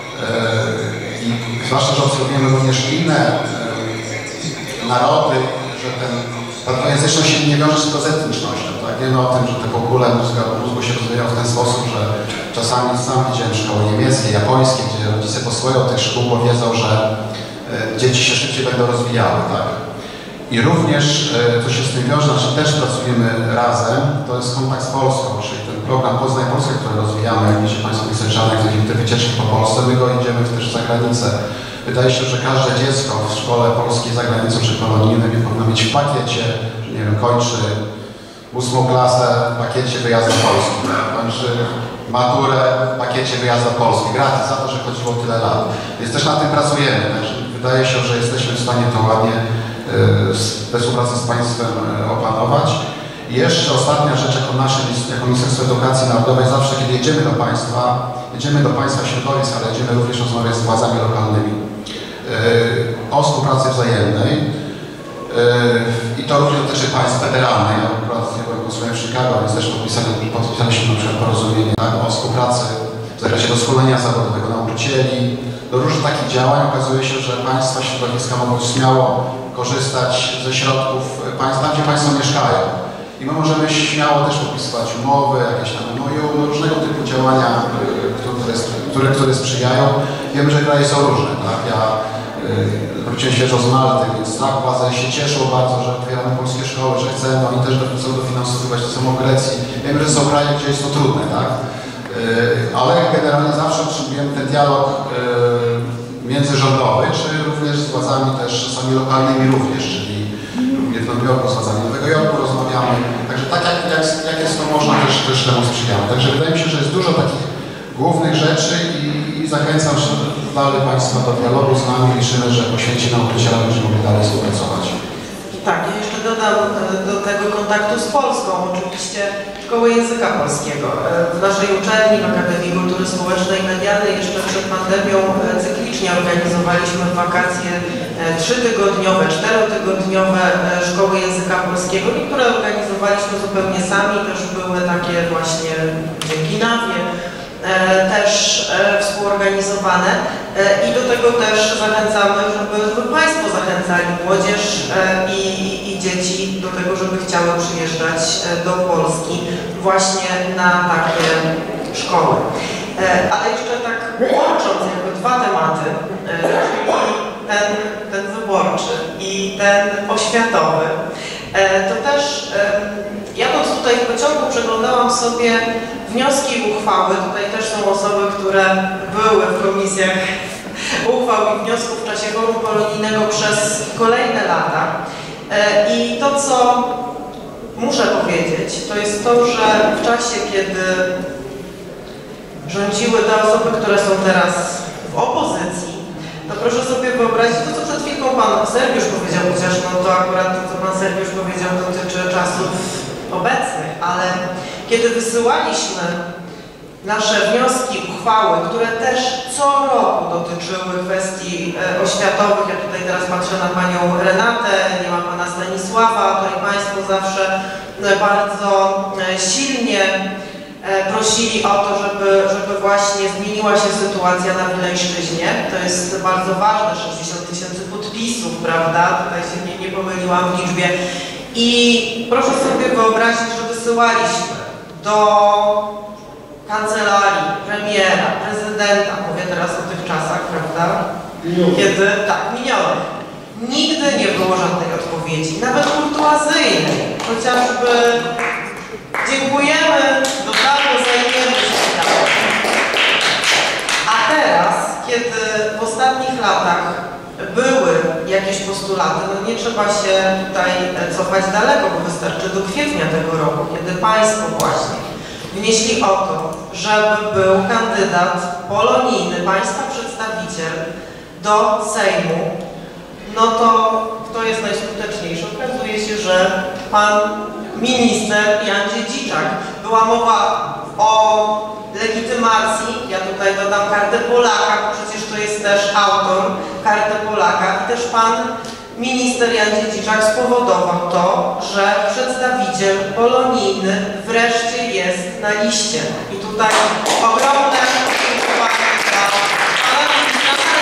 yy, i zwłaszcza, że obserwujemy również inne yy, narody, że ten ta dwujęzyczność się nie wiąże tylko z etnicznością, tak? Wiemy o tym, że te pokule mózgu się rozwijają w ten sposób, że czasami sam widziałem szkoły niemieckie, japońskie, gdzie rodzice posłuchają tych szkół, bo wiedzą, że e, dzieci się szybciej będą rozwijały, tak? I również, e, co się z tym wiąże, znaczy też pracujemy razem, to jest kontakt z Polską, czyli ten program Poznaj Polskę, który rozwijamy, jak wiecie Państwo Pisarczane, te wycieczki po Polsce, my go idziemy też za granicę. Wydaje się, że każde dziecko w szkole polskiej za granicą czy polonijnej powinno mieć w pakiecie, nie wiem, kończy ósmą klasę w pakiecie wyjazdu Polski, kończy maturę w pakiecie wyjazdu Polski, gratis za to, że chodziło tyle lat. Więc też nad tym pracujemy, także wydaje się, że jesteśmy w stanie to ładnie we współpracy z Państwem opanować. I jeszcze ostatnia rzecz, jako nasze, jako Ministerstwo Edukacji Narodowej, zawsze kiedy jedziemy do Państwa, jedziemy do Państwa środowisk, ale jedziemy również rozmawiać z władzami lokalnymi o współpracy wzajemnej i to również dotyczy państw federalnych. Ja akurat byłem konsulem w Chicago, więc też podpisaliśmy na przykład porozumienie tak, o współpracy w zakresie doskonalenia zawodowego nauczycieli. Do różnych takich działań okazuje się, że państwa środowiska mogą śmiało korzystać ze środków państw, tam gdzie Państwo mieszkają. I my możemy śmiało też podpisywać umowy, jakieś tam no, no, różnego typu działania, które, które, które sprzyjają. Wiemy, że kraje są różne. Tak? Ja yy, wróciłem świeżo z Malty, więc tak, władze się cieszą bardzo, że otwieramy polskie szkoły, że chcemy, oni też chcą dofinansowywać, to samo w Grecji. Wiemy, że są kraje, gdzie jest to trudne, tak? Yy, ale generalnie zawsze utrzymujemy ten dialog yy, międzyrządowy, czy również z władzami też czasami lokalnymi również, czyli w Nowym Jorku z władzami Nowego Jorku rozmawiamy. Także tak jak, jak, jak jest to można, też, też temu sprzyjamy. Także wydaje mi się, że jest dużo takich głównych rzeczy i, i zachęcam dalej Państwa do dialogu z nami. Liczymy, że po święcie nauczyciela będziemy mogli dalej współpracować. Tak, ja jeszcze dodam dodam do tego kontaktu z Polską, oczywiście Szkoły Języka Polskiego. W naszej uczelni, w Akademii Kultury Społecznej i Medialnej jeszcze przed pandemią cyklicznie organizowaliśmy wakacje trzytygodniowe, czterotygodniowe Szkoły Języka Polskiego, które organizowaliśmy zupełnie sami, też były takie właśnie dzięki nawie, też współorganizowane i do tego też zachęcamy, żeby, żeby Państwo zachęcali młodzież i, i, i dzieci do tego, żeby chciały przyjeżdżać do Polski właśnie na takie szkoły. Ale jeszcze tak łącząc jakby dwa tematy, czyli ten, ten wyborczy i ten oświatowy, to też jadąc tutaj w pociągu przeglądałam sobie wnioski i uchwały. Tutaj też są osoby, które były w komisjach uchwał i wniosków w czasie forum polonijnego przez kolejne lata. I to, co muszę powiedzieć, to jest to, że w czasie, kiedy rządziły te osoby, które są teraz w opozycji, to proszę sobie wyobrazić to, co przed chwilką pan Sergiusz powiedział, chociaż no to akurat to, co pan Sergiusz powiedział, dotyczy czasów obecnych, ale kiedy wysyłaliśmy nasze wnioski, uchwały, które też co roku dotyczyły kwestii e, oświatowych, ja tutaj teraz patrzę na panią Renatę, nie ma pana Stanisława, tutaj państwo zawsze e, bardzo e, silnie prosili o to, żeby, żeby właśnie zmieniła się sytuacja na Wileńszczyźnie. To jest bardzo ważne, sześćdziesiąt tysięcy podpisów, prawda? Tutaj się nie, nie pomyliłam w liczbie. I proszę sobie wyobrazić, że wysyłaliśmy do kancelarii, premiera, prezydenta, mówię teraz o tych czasach, prawda? Kiedy, tak, minionych. Nigdy nie było żadnej odpowiedzi, nawet kurtuazyjnej, chociażby dziękujemy, no bardzo zajmiemy się tym. A teraz, kiedy w ostatnich latach były jakieś postulaty, no nie trzeba się tutaj cofać daleko, bo wystarczy do kwietnia tego roku, kiedy państwo właśnie wnieśli o to, żeby był kandydat polonijny, państwa przedstawiciel do Sejmu, no to kto jest najskuteczniejszy? Okazuje się, że pan minister Jan Dziedziczak. Była mowa o legitymacji, ja tutaj dodam kartę Polaka, bo przecież to jest też autor karty Polaka i też pan minister Jan Dziedziczak spowodował to, że przedstawiciel polonijny wreszcie jest na liście. I tutaj ogromne podziękowanie dla pana ministra.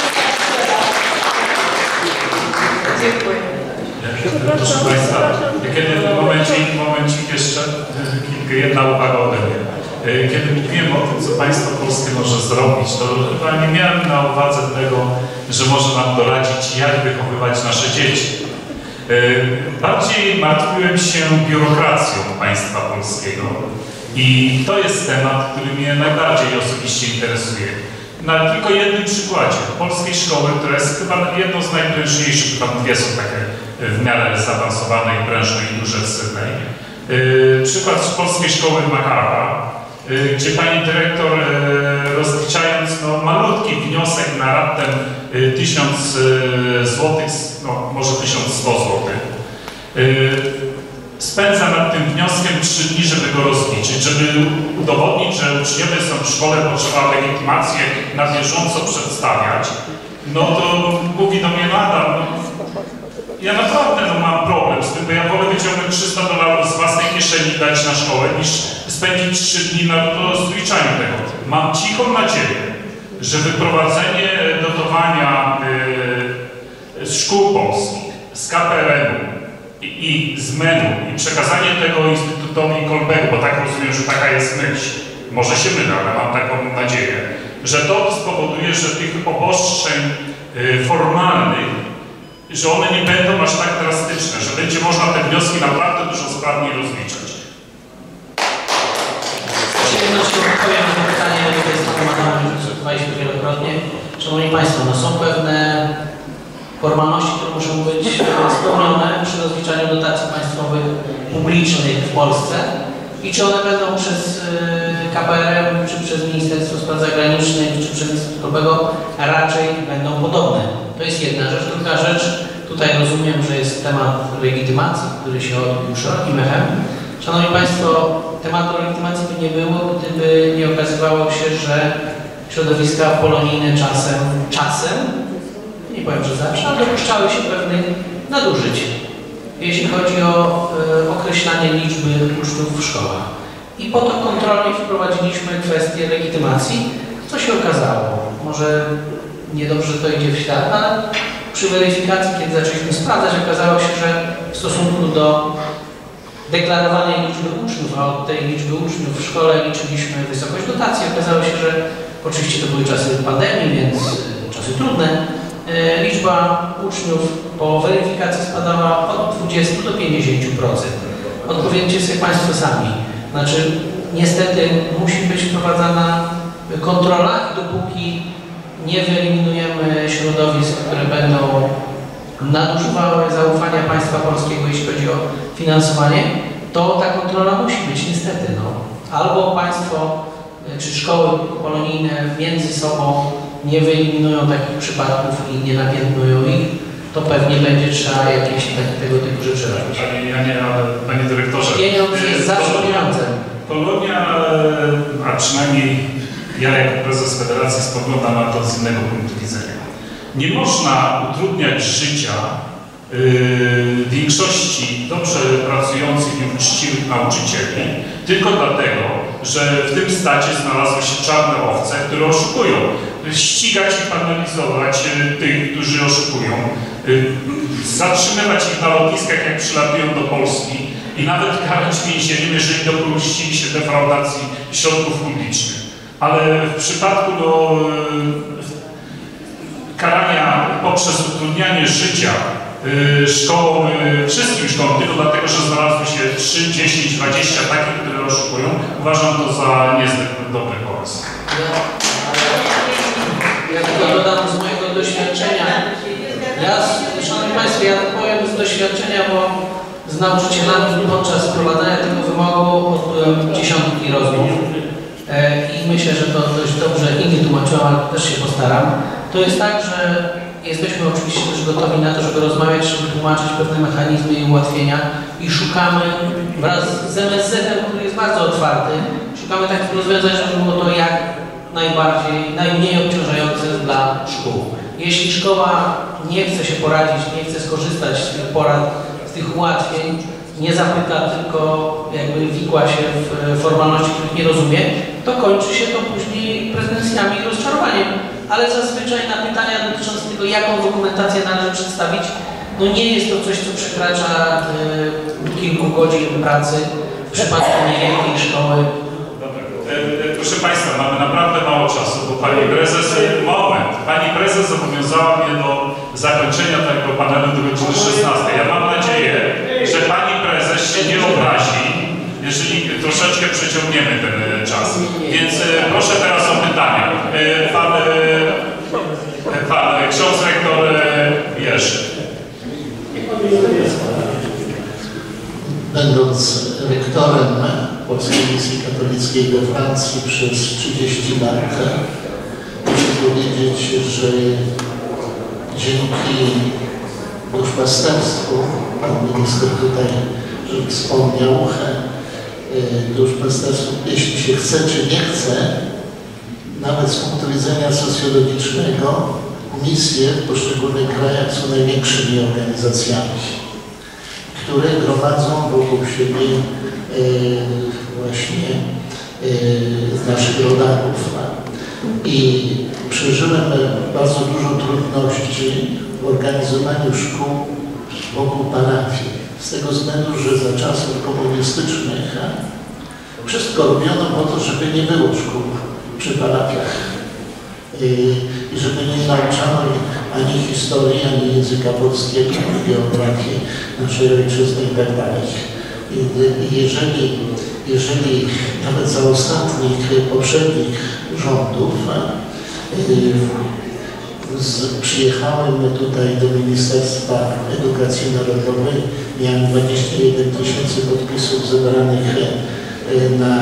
Dziękuję. Proszę Państwa, kiedy w momencie, momencik jeszcze kilka, jedna uwaga ode mnie. Kiedy mówiłem o tym, co państwo polskie może zrobić, to chyba nie miałem na uwadze tego, że może nam doradzić, jak wychowywać nasze dzieci. Bardziej martwiłem się biurokracją państwa polskiego i to jest temat, który mnie najbardziej osobiście interesuje. Na tylko jednym przykładzie polskiej szkoły, która jest chyba jedną z najprężniejszych, tam dwie są takie w miarę zaawansowane i prężne i duże w Sydney. Yy, przykład z polskiej szkoły w Macarthur, yy, gdzie pani dyrektor yy, rozliczając no, malutki wniosek na raptem yy, tysiąc yy, złotych, no może tysiąc sto złotych, yy, spędza nad tym wnioskiem trzy dni, żeby go rozliczyć, żeby udowodnić, że uczniowie są w szkole, bo trzeba legitymację na bieżąco przedstawiać. No to mówi do mnie nadal, no, ja naprawdę no, mam problem z tym, bo ja wolę wyciągnąć trzysta dolarów z własnej kieszeni dać na szkołę, niż spędzić trzy dni na rozliczaniu tego. Mam cichą nadzieję, że wyprowadzenie dotowania yy, z szkół polskich, z K P R M-u i, i z M E N-u i przekazanie tego Instytutowi Kolbego, bo tak rozumiem, że taka jest myśl, może się mylę, ale mam taką nadzieję, że to spowoduje, że tych obostrzeń yy, formalnych, że one nie będą aż tak drastyczne, że będzie można te wnioski naprawdę dużo sprawniej rozliczać. Z przyjemnością odpowiem na to pytanie, które z panem Adamem dyskutowaliśmy wielokrotnie. Szanowni Państwo, no są pewne formalności, które muszą być spełnione przy rozliczaniu dotacji państwowych publicznych w Polsce i czy one będą przez K P R M, czy przez Ministerstwo Spraw Zagranicznych, czy przez Instytut Kolbego raczej będą podobne. To jest jedna rzecz. Druga rzecz, Tutaj rozumiem, że jest temat legitymacji, który się odbił szerokim echem. Szanowni Państwo, tematu legitymacji by nie było, gdyby nie okazywało się, że środowiska polonijne czasem, czasem, nie powiem, że zawsze, ale dopuszczały się pewnych nadużyć, jeśli chodzi o e, określanie liczby uczniów w szkołach. I po to kontrolnie wprowadziliśmy kwestię legitymacji, co się okazało. Może niedobrze to idzie w świat, ale przy weryfikacji, kiedy zaczęliśmy sprawdzać, okazało się, że w stosunku do deklarowanej liczby uczniów, a od tej liczby uczniów w szkole liczyliśmy wysokość dotacji, okazało się, że oczywiście to były czasy pandemii, więc czasy trudne, e, liczba uczniów po weryfikacji spadała od dwudziestu do pięćdziesięciu procent. Odpowiedzcie sobie Państwo sami. Znaczy, niestety musi być wprowadzana kontrola i dopóki nie wyeliminujemy środowisk, które będą nadużywały zaufania państwa polskiego, jeśli chodzi o finansowanie, to ta kontrola musi być niestety. No. Albo państwo czy szkoły polonijne między sobą nie wyeliminują takich przypadków i nie napiętnują ich, to pewnie będzie trzeba jakieś tak, tego typu rzeczy robić. Panie Janie, ale Panie Dyrektorze... Pieniądz jest zawsze pieniądzem. Polonia, a przynajmniej ja jako prezes Federacji spoglądam na to z innego punktu widzenia. Nie można utrudniać życia yy, większości dobrze pracujących i uczciwych nauczycieli tylko dlatego, że w tym stacie znalazły się czarne owce, które oszukują. Ścigać i penalizować yy, tych, którzy oszukują. Yy, zatrzymywać ich na lotniskach, jak przylatują do Polski i nawet karać więzieniem, jeżeli dopuścili się defraudacji środków publicznych. Ale w przypadku do, yy, karania poprzez utrudnianie życia yy, szkołom, yy, wszystkim szkołom, tylko dlatego, że znalazły się trzy, dziesięć, dwadzieścia takich, które oszukują, uważam to za niezwykle dobry pomysł. Ja tylko dodam z mojego doświadczenia. Ja, Szanowni Państwo, ja powiem z doświadczenia, bo z nauczycielami podczas wprowadzania tego wymogu odbyłem dziesiątki rozmów i myślę, że to dość dobrze inni tłumaczyłem, ale też się postaram. To jest tak, że jesteśmy oczywiście też gotowi na to, żeby rozmawiać, żeby tłumaczyć pewne mechanizmy i ułatwienia i szukamy wraz z M S Z-em, który jest bardzo otwarty, szukamy takich rozwiązań, żeby było to jak najbardziej, najmniej obciążające dla szkół. Jeśli szkoła nie chce się poradzić, nie chce skorzystać z tych porad, z tych ułatwień, nie zapyta, tylko jakby wikła się w formalności, których nie rozumie, to kończy się to później pretensjami i rozczarowaniem. Ale zazwyczaj na pytania dotyczące tego, jaką dokumentację należy przedstawić, no nie jest to coś, co przekracza y, kilku godzin pracy w przypadku niewielkiej szkoły. Proszę Państwa, mamy naprawdę mało czasu, bo Pani Prezes, moment, Pani Prezes zobowiązała mnie do zakończenia tego panelu do godziny szesnastej. Ja mam nadzieję, że Pani Prezes się nie obrazi, jeżeli troszeczkę przeciągniemy ten czas. Więc proszę teraz o pytania. Pan, pan ksiądz rektor Jerzy. Będąc rektorem Polskiej Misji Katolickiej we Francji przez trzydzieści lat, muszę powiedzieć, że dzięki duszpasterstwu, pan minister tutaj wspomniał, duszpasterstwu, jeśli się chce czy nie chce, nawet z punktu widzenia socjologicznego, misje w poszczególnych krajach są największymi organizacjami, które gromadzą wokół siebie e, właśnie e, naszych rodaków. I przeżyłem bardzo dużo trudności w organizowaniu szkół wokół parafii. Z tego względu, że za czasów komunistycznych wszystko robiono po to, żeby nie było szkół przy parafiach. I żeby nie nauczano ani historii, ani języka polskiego, ani geografii naszej ojczyzny i tak dalej. I jeżeli, jeżeli nawet za ostatnich, poprzednich rządów z, przyjechałem tutaj do Ministerstwa Edukacji Narodowej, miałem dwadzieścia jeden tysięcy podpisów zebranych na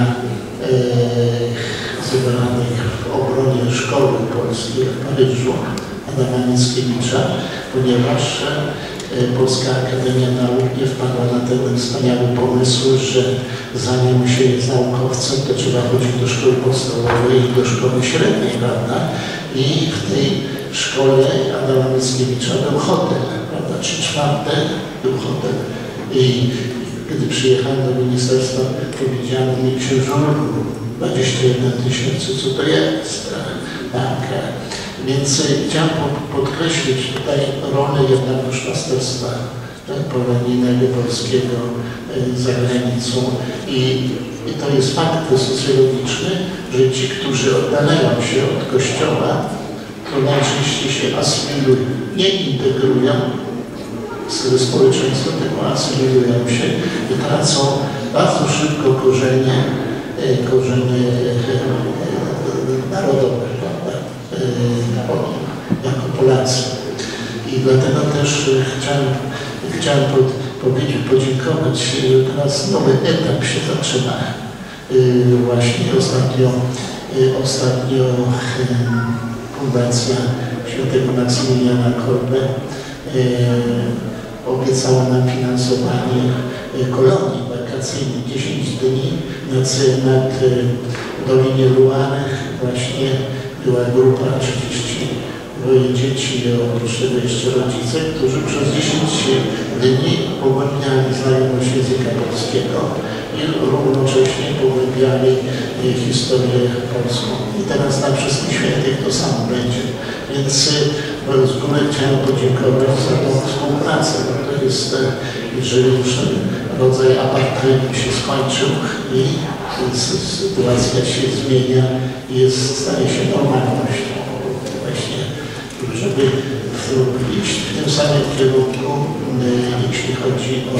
zebranych w obronie szkoły polskiej w Paryżu Adama Mickiewicza, ponieważ Polska Akademia Nauk nie wpadła na ten wspaniały pomysł, że zanim się jest naukowcem, to trzeba chodzić do szkoły podstawowej i do szkoły średniej, prawda? I w tej szkole Adama Mickiewicza był hotel, prawda? Trzy czwarte był hotel. I kiedy przyjechałem do ministerstwa, powiedziałem mi księżorku, dwadzieścia jeden tysięcy, co to jest? Tak. Więc chciałem podkreślić tutaj rolę jednak duszpasterstwa polonijnego polskiego za granicą. I, I to jest fakt socjologiczny, że ci, którzy oddalają się od Kościoła, to najczęściej się asymilują, nie integrują ze społeczeństwem, tylko asymilują się i tracą bardzo szybko korzenie, korzenie narodowe, prawda, jako Polacy. I dlatego też chciałem, chciałem pod, powiedzieć, podziękować, że teraz nowy etap się zaczyna. Właśnie ostatnio, ostatnio Fundacja Świętego Maksymiliana Kolbe obiecała nam finansowanie kolonii wakacyjnej, dziesięć dni nad, nad Dolinie Luary. Właśnie była grupa trzydzieści dzieci, oprócz tego jeszcze rodzice, którzy przez dziesięć dni pogłębiali znajomość języka polskiego i równocześnie pogłębiali historię polską. I teraz na Wszystkich Świętych to samo będzie. Więc z góry chciałem podziękować za tą współpracę, bo to jest, jeżeli już rodzaj apartheidu się skończył i sytuacja się zmienia i jest, staje się normalnością. Właśnie, żeby iść w tym samym kierunku, jeśli chodzi o,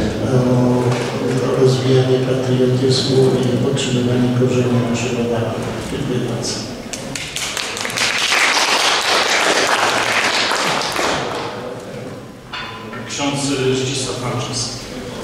o rozwijanie patriotyzmu i podtrzymywanie korzeni naszego narodu. Dziękuję bardzo. Ksiądz Zdzisław Marczyński.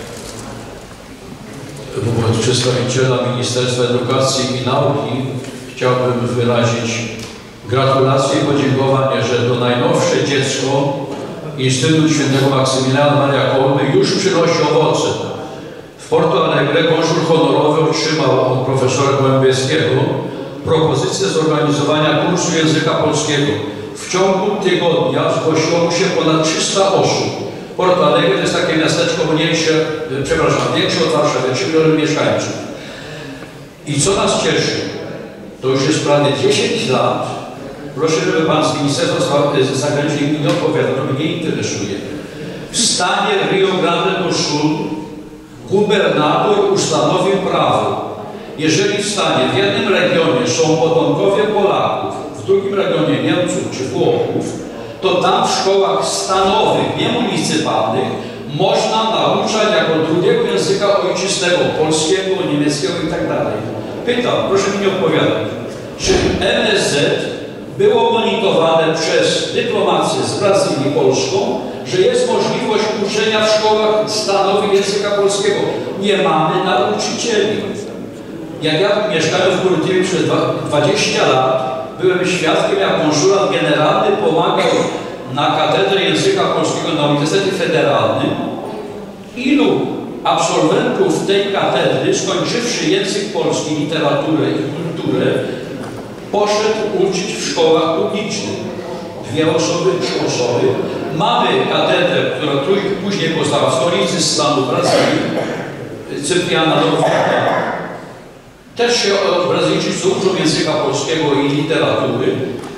Wobec przedstawiciela Ministerstwa Edukacji i Nauki chciałbym wyrazić gratulacje i podziękowanie, że to najnowsze dziecko Instytut Świętego Maksymiliana Maria Kolby już przynosi owoce. W Porto Alegre konsul honorowy otrzymał od profesora Głębieskiego propozycję zorganizowania kursu języka polskiego. W ciągu tygodnia zgłosiło mu się ponad trzysta osób. Porto Alegre to jest takie miasteczko mniejsze, przepraszam, większe od Warszawy, trzy miliony mieszkańców. I co nas cieszy, to już jest prawie dziesięć lat, proszę, żeby Pan z Ministerstwa Zagranicznych mi nie odpowiadał, to mnie nie interesuje. W stanie Rio Grande do Sul gubernator ustanowił prawo. Jeżeli w stanie, w jednym regionie są potomkowie Polaków, w drugim regionie Niemców czy Włochów, to tam w szkołach stanowych, nie municypalnych, można nauczać jako drugiego języka ojczystego, polskiego, niemieckiego i tak dalej. Pytam, proszę mi nie odpowiadać, czy M S Z było monitorowane przez dyplomację z Brazylii polską, że jest możliwość uczenia w szkołach stanowych języka polskiego. Nie mamy nauczycieli. Jak ja mieszkałem w Kurytywie przez dwadzieścia lat, byłem świadkiem, jak konsulat generalny pomagał na katedrze języka polskiego na Uniwersytecie Federalnym. Ilu absolwentów tej katedry, skończywszy język polski, literaturę i kulturę, poszedł uczyć w szkołach publicznych. Dwie osoby, trzy osoby. Mamy katedrę, która później powstała w stolicy stanu Brazylii, Cypriana Norwida. Też się Brazylijczycy uczą języka polskiego i literatury.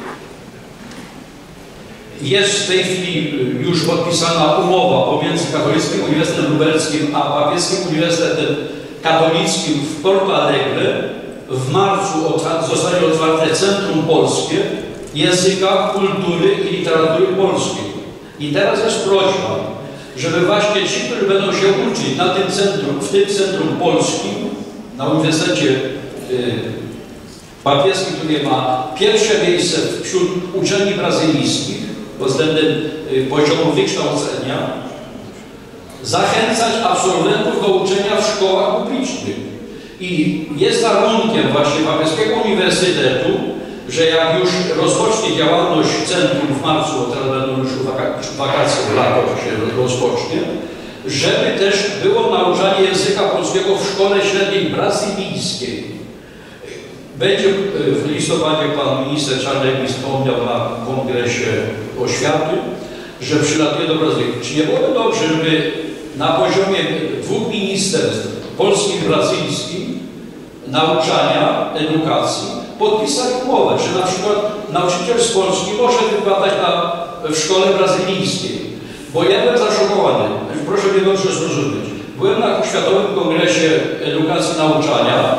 Jest w tej chwili już podpisana umowa pomiędzy Katolickim Uniwersytetem Lubelskim a Papieskim Uniwersytetem Katolickim w Porto Alegre. W marcu zostanie otwarte Centrum Polskie Języka, Kultury i Literatury Polskiej. I teraz jest prośba, żeby właśnie ci, którzy będą się uczyć na tym centrum, w tym Centrum Polskim, na Uniwersytecie y, Papieskim, który ma pierwsze miejsce wśród uczelni brazylijskich pod względem y, poziomu wykształcenia, zachęcać absolwentów do uczenia w szkołach publicznych. I jest warunkiem właśnie Papieskiego Uniwersytetu, że jak już rozpocznie działalność centrum w marcu, teraz będą już wakacje, lato się rozpocznie, żeby też było nauczanie języka polskiego w szkole średniej brazylijskiej. Będzie w listopadzie pan minister Czarnek mi wspomniał na kongresie oświaty, że przylatuje do Brazylii. Czy nie byłoby dobrze, żeby na poziomie dwóch ministerstw, polskim i brazylijskim, nauczania, edukacji, podpisać umowę, że na przykład nauczyciel z Polski może wykładać na, w szkole brazylijskiej. Bo ja byłem zaszokowany, proszę mnie dobrze zrozumieć. Byłem na Światowym Kongresie Edukacji i Nauczania.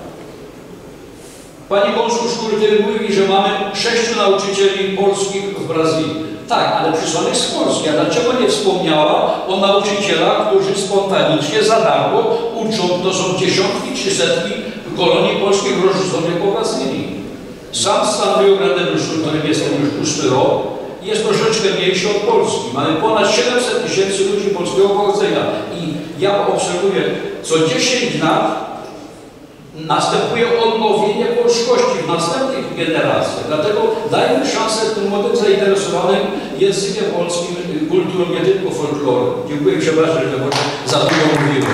Pani konsul Szkurtyl mówi, że mamy sześciu nauczycieli polskich w Brazylii. Tak, ale przysłanych z Polski. A dlaczego nie wspomniała o nauczycielach, którzy spontanicznie za darmo uczą, to są dziesiątki czy setki kolonii polskich rozrzuconych po Brazylii. Sam stan Rio Grande do Sul, w którym jestem już ósmy rok, jest troszeczkę mniejszy od Polski. Mamy ponad siedemset tysięcy ludzi polskiego pochodzenia. I ja obserwuję, co dziesięć lat następuje odnowienie polskości w następnych generacjach. Dlatego dajmy szansę tym młodym zainteresowanym językiem polskim, kulturą, nie tylko folklorem. Dziękuję, przepraszam, że może za dużo mówiłem.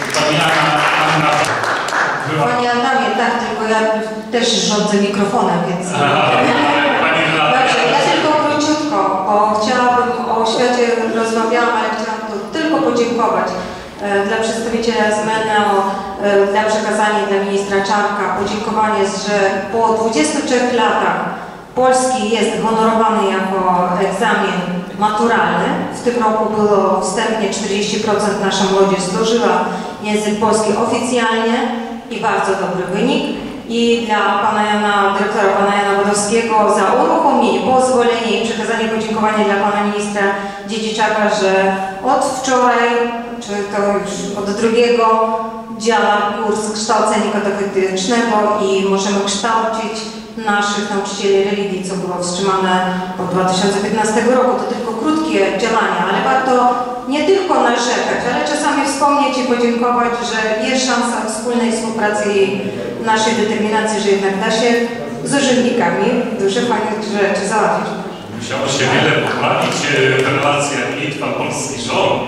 Panie Adamie, tak, tylko ja też rządzę mikrofonem, więc... Dobrze, ja tylko króciutko, bo chciałabym o oświacie rozmawiałam, ale chciałam tu tylko podziękować dla przedstawiciela z M N O, dla przekazania dla ministra Czarnka, podziękowanie, że po dwudziestu trzech latach polski jest honorowany jako egzamin maturalny. W tym roku było wstępnie czterdzieści procent nasza młodzież zdążyła język polski oficjalnie i bardzo dobry wynik. I dla pana Jana, dyrektora pana Jana Wodowskiego za uruchomienie, pozwolenie i przekazanie podziękowania dla pana ministra Dziedziczaka, że od wczoraj, czy to już od drugiego, działa kurs kształcenia katechetycznego i możemy kształcić naszych nauczycieli religii, co było wstrzymane od dwa tysiące piętnastego roku. To tylko krótkie działania, ale warto nie tylko narzekać, ale czasami wspomnieć i podziękować, że jest szansa wspólnej współpracy i naszej determinacji, że jednak da się z urzędnikami duże fajne rzeczy załatwić. Musiało się wiele poprawić w relacjach Litwa-polski rząd.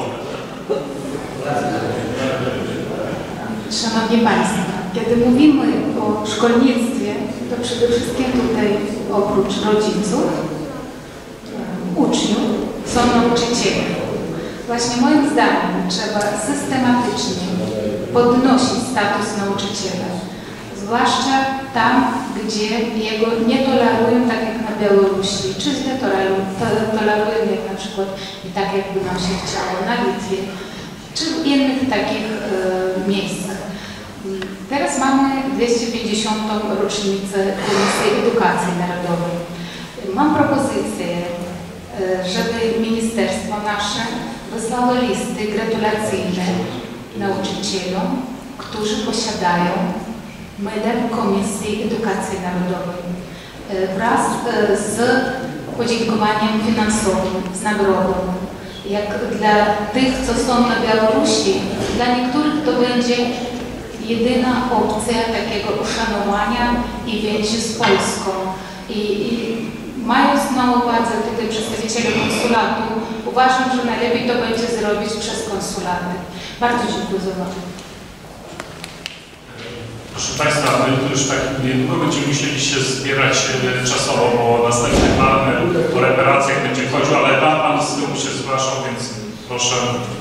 Szanowni Państwo, kiedy mówimy o szkolnictwie, to przede wszystkim tutaj oprócz rodziców, uczniów są nauczyciele. Właśnie moim zdaniem trzeba systematycznie podnosić status nauczyciela, zwłaszcza tam, gdzie jego nie tolerują, tak jak na Białorusi, czy źle tolerują, jak na przykład i tak jakby nam się chciało na Litwie, czy w innych takich e, miejscach. Teraz mamy dwieście pięćdziesiątą rocznicę Komisji Edukacji Narodowej. Mam propozycję, żeby ministerstwo nasze wysłało listy gratulacyjne nauczycielom, którzy posiadają medal Komisji Edukacji Narodowej wraz z podziękowaniem finansowym, z nagrodą. Jak dla tych, co są na Białorusi, dla niektórych to będzie jedyna opcja takiego uszanowania i więzi z Polską. I, i mając na uwadze tutaj przedstawicieli konsulatu, uważam, że najlepiej to będzie zrobić przez konsulaty. Bardzo dziękuję za uwagę. Proszę Państwa, my już tak niedługo będziemy musieli się zbierać czasowo, bo następny panel o reparacjach będzie chodził, ale Pan, pan z tyłu się zgłaszał, więc proszę.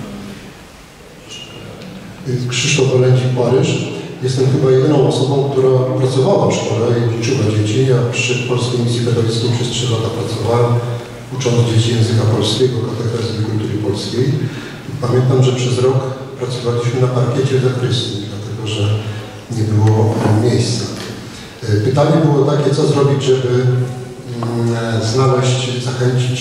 Krzysztof Walędzik, Paryż. Jestem chyba jedyną osobą, która pracowała w szkole i uczyła dzieci. Ja przy Polskiej Misji Katolickiej przez trzy lata pracowałem, ucząc dzieci języka polskiego, katechezy i kultury polskiej. Pamiętam, że przez rok pracowaliśmy na parkiecie w zakrystii, dlatego że nie było miejsca. Pytanie było takie, co zrobić, żeby znaleźć, zachęcić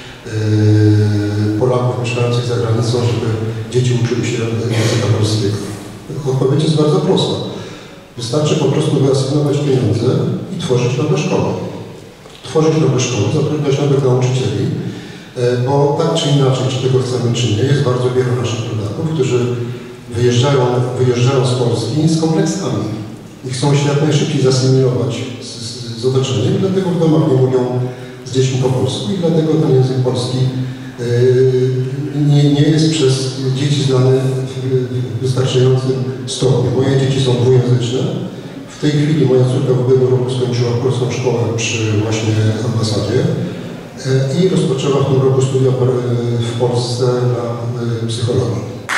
Polaków mieszkających za granicą, żeby dzieci uczyły się języka polskiego. Odpowiedź jest bardzo prosta. Wystarczy po prostu wyasygnować pieniądze i tworzyć nowe szkoły. Tworzyć nowe szkoły, zatrudniać nowych nauczycieli, bo tak czy inaczej, czy tego chcemy, czy nie, jest bardzo wielu naszych rodaków, którzy wyjeżdżają, wyjeżdżają z Polski z kompleksami i chcą się jak najszybciej zasymilować z, z, z otoczeniem, dlatego w domach nie mówią z dziećmi po polsku i dlatego ten język polski nie, nie jest przez dzieci znany w wystarczającym stopniu. Moje dzieci są dwujęzyczne. W tej chwili moja córka w ubiegłym roku skończyła polską szkołę przy właśnie ambasadzie i rozpoczęła w tym roku studia w Polsce na psychologii.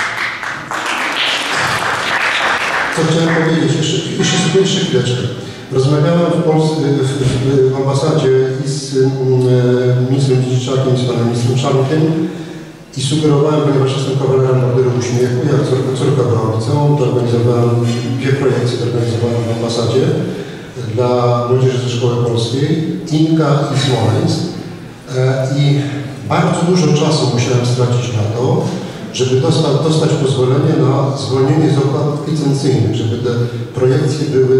Co chciałem powiedzieć? Jeszcze, jeszcze, jeszcze chwileczkę. Rozmawiałem w, Polsce, w, w, w ambasadzie i z e, ministrem Dziedziczakiem, i z panem ministrem Czarnkiem i sugerowałem, ponieważ jestem kawalerem Orderu Uśmiechu, jak córka, córka była liceum, to organizowałem dwie projekcje, organizowałem w ambasadzie dla młodzieży ze szkoły polskiej, Inka i Smoleńsk. E, I bardzo dużo czasu musiałem stracić na to, żeby dostać, dostać pozwolenie na zwolnienie z opłat licencyjnych, żeby te projekcje były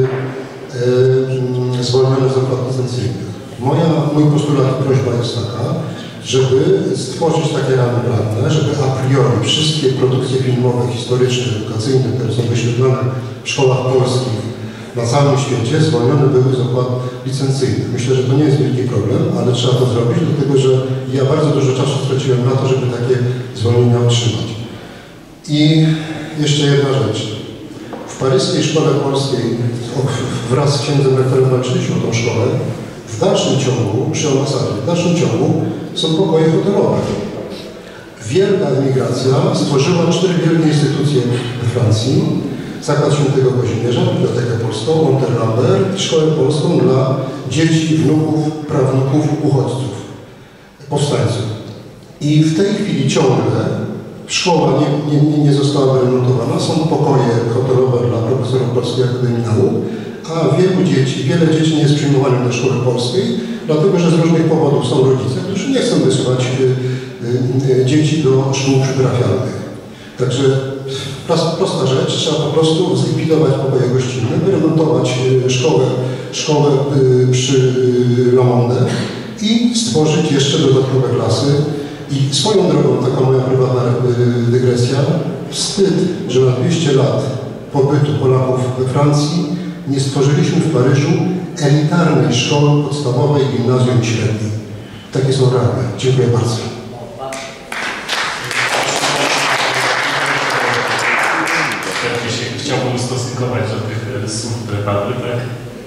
e, zwolnione z opłat licencyjnych. Moja, mój postulat i prośba jest taka, żeby stworzyć takie ramy prawne, żeby a priori wszystkie produkcje filmowe, historyczne, edukacyjne, które są wyświetlane w szkołach polskich na całym świecie, zwolnione były z opłat licencyjnych. Myślę, że to nie jest wielki problem, ale trzeba to zrobić, dlatego że ja bardzo dużo czasu straciłem na to, żeby takie zwolnienia otrzymać. I jeszcze jedna rzecz. W paryskiej szkole polskiej wraz z księdzem rektorem walczyliśmy o tą szkołę. W dalszym ciągu, przy ambasadzie, w dalszym ciągu są pokoje hotelowe. Wielka emigracja stworzyła cztery wielkie instytucje we Francji. Zakład Świętego Kazimierza, Bibliotekę Polską, Monterlambert i Szkołę Polską dla dzieci, wnuków, prawnuków, uchodźców, powstańców. I w tej chwili ciągle szkoła nie, nie, nie została wyremontowana, są pokoje hotelowe dla profesorów Polskiej Akademii Nauk, a wielu dzieci, wiele dzieci nie jest przyjmowanych do szkoły polskiej, dlatego że z różnych powodów są rodzice, którzy nie chcą wysyłać y, y, dzieci do szkół przyprawialnych. Także prosta rzecz, trzeba po prostu zlikwidować pokoje gościnne, wyremontować szkołę, szkołę przy Le Monde i stworzyć jeszcze dodatkowe klasy. I swoją drogą, taka moja prywatna dygresja, wstyd, że na dwieście lat pobytu Polaków we Francji nie stworzyliśmy w Paryżu elitarnej szkoły podstawowej, gimnazjum i średniej. Takie są realia. Dziękuję bardzo. Chciałbym ustosunkować do tych słów, które padły, tak?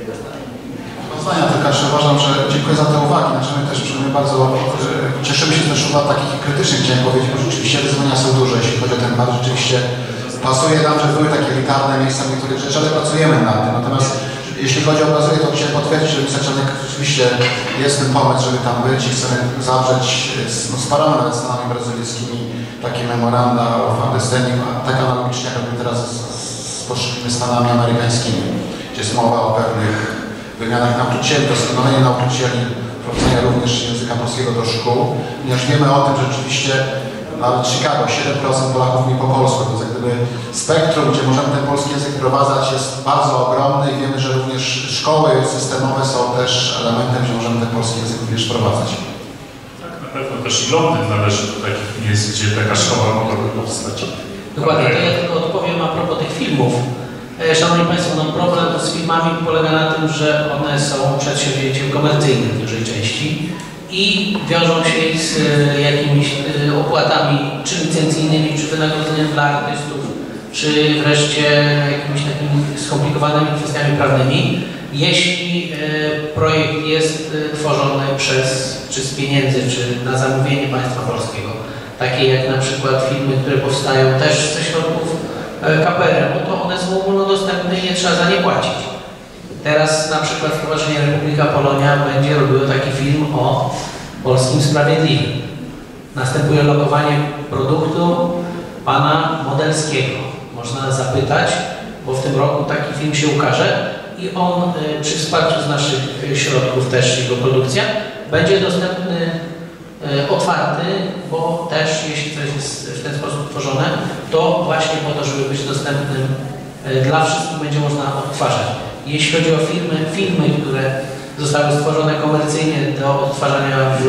Zdania, tylko że uważam, że dziękuję za te uwagi. Znaczy my też my bardzo e, cieszymy się też uwag takich krytycznych, chciałem powiedzieć, bo rzeczywiście wyzwania są duże, jeśli chodzi o ten temat. Rzeczywiście pasuje nam, że były takie elitarne miejsca w niektórych rzeczy, ale pracujemy nad tym. Natomiast jeśli chodzi o Brazylię, to chciałem potwierdzić, że minister Czarnek rzeczywiście jest ten pomysł, żeby tam być i chcemy zawrzeć z, no, z paroma nawet Stanami brazylijskimi takie memoranda of understanding, tak analogicznie jak robimy teraz z, z poszczególnymi Stanami amerykańskimi, gdzie jest mowa o pewnych wymianach nauczycieli, doskonalenia nauczycieli, wprowadzenia również języka polskiego do szkół, ponieważ wiemy o tym, że rzeczywiście nawet Chicago, siedem procent Polaków mówi po polsku, więc jak gdyby spektrum, gdzie możemy ten polski język wprowadzać, jest bardzo ogromny i wiemy, że również szkoły systemowe są też elementem, gdzie możemy ten polski język również wprowadzać. Tak, na pewno też i Londyn należy do takich miejsc, gdzie taka szkoła mogłaby powstać. Dokładnie, to ja tylko odpowiem a propos tych filmów. Szanowni Państwo, no problem z filmami polega na tym, że one są przedsięwzięciem komercyjnym w dużej części i wiążą się z jakimiś opłatami, czy licencyjnymi, czy wynagrodzeniem dla artystów, czy wreszcie jakimiś takimi skomplikowanymi kwestiami prawnymi. Jeśli projekt jest tworzony przez, czy z pieniędzy, czy na zamówienie państwa polskiego, takie jak na przykład filmy, które powstają też ze środków K P R M, to one są ogólnodostępne i nie trzeba za nie płacić. Teraz na przykład Stowarzyszenie Republika Polonia będzie robiło taki film o polskim sprawiedliwym. Następuje lokowanie produktu pana Modelskiego. Można zapytać, bo w tym roku taki film się ukaże i on przy wsparciu z naszych środków też jego produkcja będzie dostępny otwarty, bo też jeśli coś jest w ten sposób tworzone, to właśnie po to, żeby być dostępnym dla wszystkich będzie można odtwarzać. Jeśli chodzi o filmy, filmy, które zostały stworzone komercyjnie do odtwarzania w,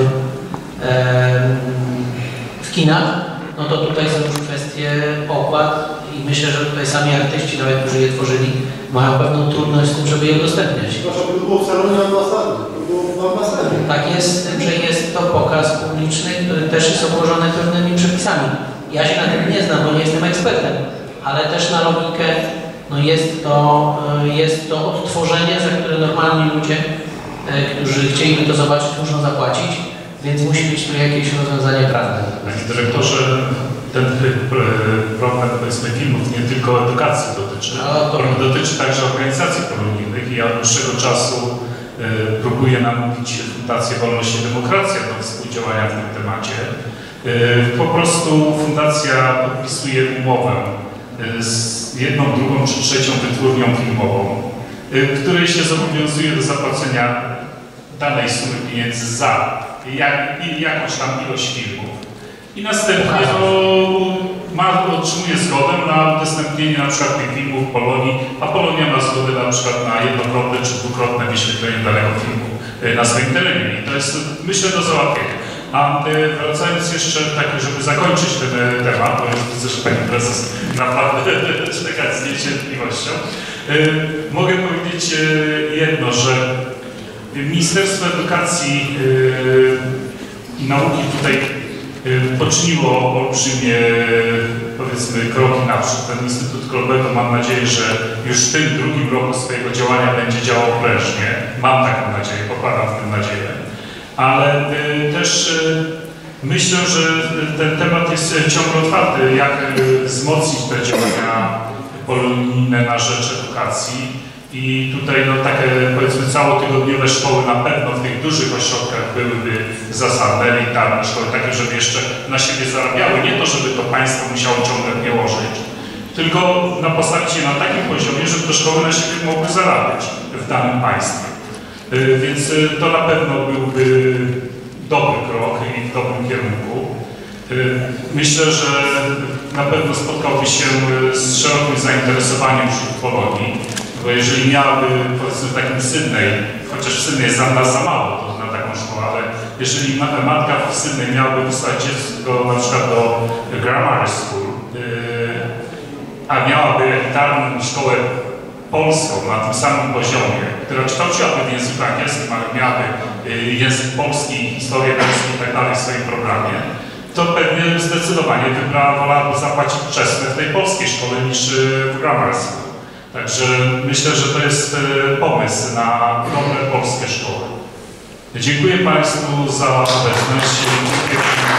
w kinach, no to tutaj są już kwestie opłat i myślę, że tutaj sami artyści, nawet którzy je tworzyli, mają pewną trudność z tym, żeby je udostępniać. Proszę, by było w salonie ambasady, to było w ambasadzie. tak jest z tym, że jest to pokaz publiczny, który też jest obłożony pewnymi przepisami. Ja się na tym nie znam, bo nie jestem ekspertem, ale też na logikę no jest, to, jest to odtworzenie, za które normalni ludzie, którzy chcieliby to zobaczyć, muszą zapłacić, więc musi być tu jakieś rozwiązanie prawne. Panie dyrektorze, ten problem powiedzmy filmów nie tylko edukacji dotyczy, no, to... dotyczy także organizacji polonijnych i ja od dłuższego czasu y, próbuję namówić Fundację Wolność i Demokracja do współdziałania w tym temacie. Y, po prostu Fundacja podpisuje umowę y, z jedną, drugą czy trzecią wytwórnią filmową, y, której się zobowiązuje do zapłacenia danej sumy pieniędzy za jak, jakąś tam ilość filmów. I następnie no, ma, otrzymuje zgodę na udostępnienie na przykład tych filmów w Polonii, a Polonia ma zgodę na przykład na jednokrotne czy dwukrotne wyświetlenie danego filmu na swoim terenie. I to jest, myślę, do załatwienia. A wracając jeszcze, tak, żeby zakończyć ten temat, bo już widzę, że Pani Prezes naprawdę czeka z niecierpliwością, mogę powiedzieć jedno, że Ministerstwo Edukacji i Nauki tutaj poczyniło olbrzymie, powiedzmy, kroki naprzód. Ten Instytut Kolbeto, mam nadzieję, że już w tym drugim roku swojego działania będzie działał prężnie. Mam taką nadzieję, pokładam w tym nadzieję. Ale y, też y, myślę, że ten temat jest ciągle otwarty, jak y, wzmocnić te działania polonijne na rzecz edukacji. I tutaj no, takie, powiedzmy, całotygodniowe szkoły na pewno w tych dużych ośrodkach byłyby zasadne, elitarne szkoły, takie, żeby jeszcze na siebie zarabiały. Nie to, żeby to państwo musiało ciągle nie łożyć, tylko na postawić je na takim poziomie, żeby te szkoły na siebie mogły zarabiać w danym państwie. Yy, więc yy, to na pewno byłby dobry krok i w dobrym kierunku. Yy, myślę, że na pewno spotkałby się z szerokim zainteresowaniem wśród Polonii. Bo jeżeli miałaby, powiedzmy, w takim Sydney, chociaż w Sydney jest za nas za mało to na taką szkołę, ale jeżeli matka w Sydney miałaby wysłać dziecko na przykład do grammar school, yy, a miałaby elitarną szkołę polską na tym samym poziomie, która kształciłaby w języku angielskim, ale miałaby yy, język polski, historię polską i tak dalej w swoim programie, to pewnie zdecydowanie wybrała, wolałaby zapłacić wczesne w tej polskiej szkole niż w grammar school. Także myślę, że to jest pomysł na dobre polskie szkoły. Dziękuję Państwu za obecność.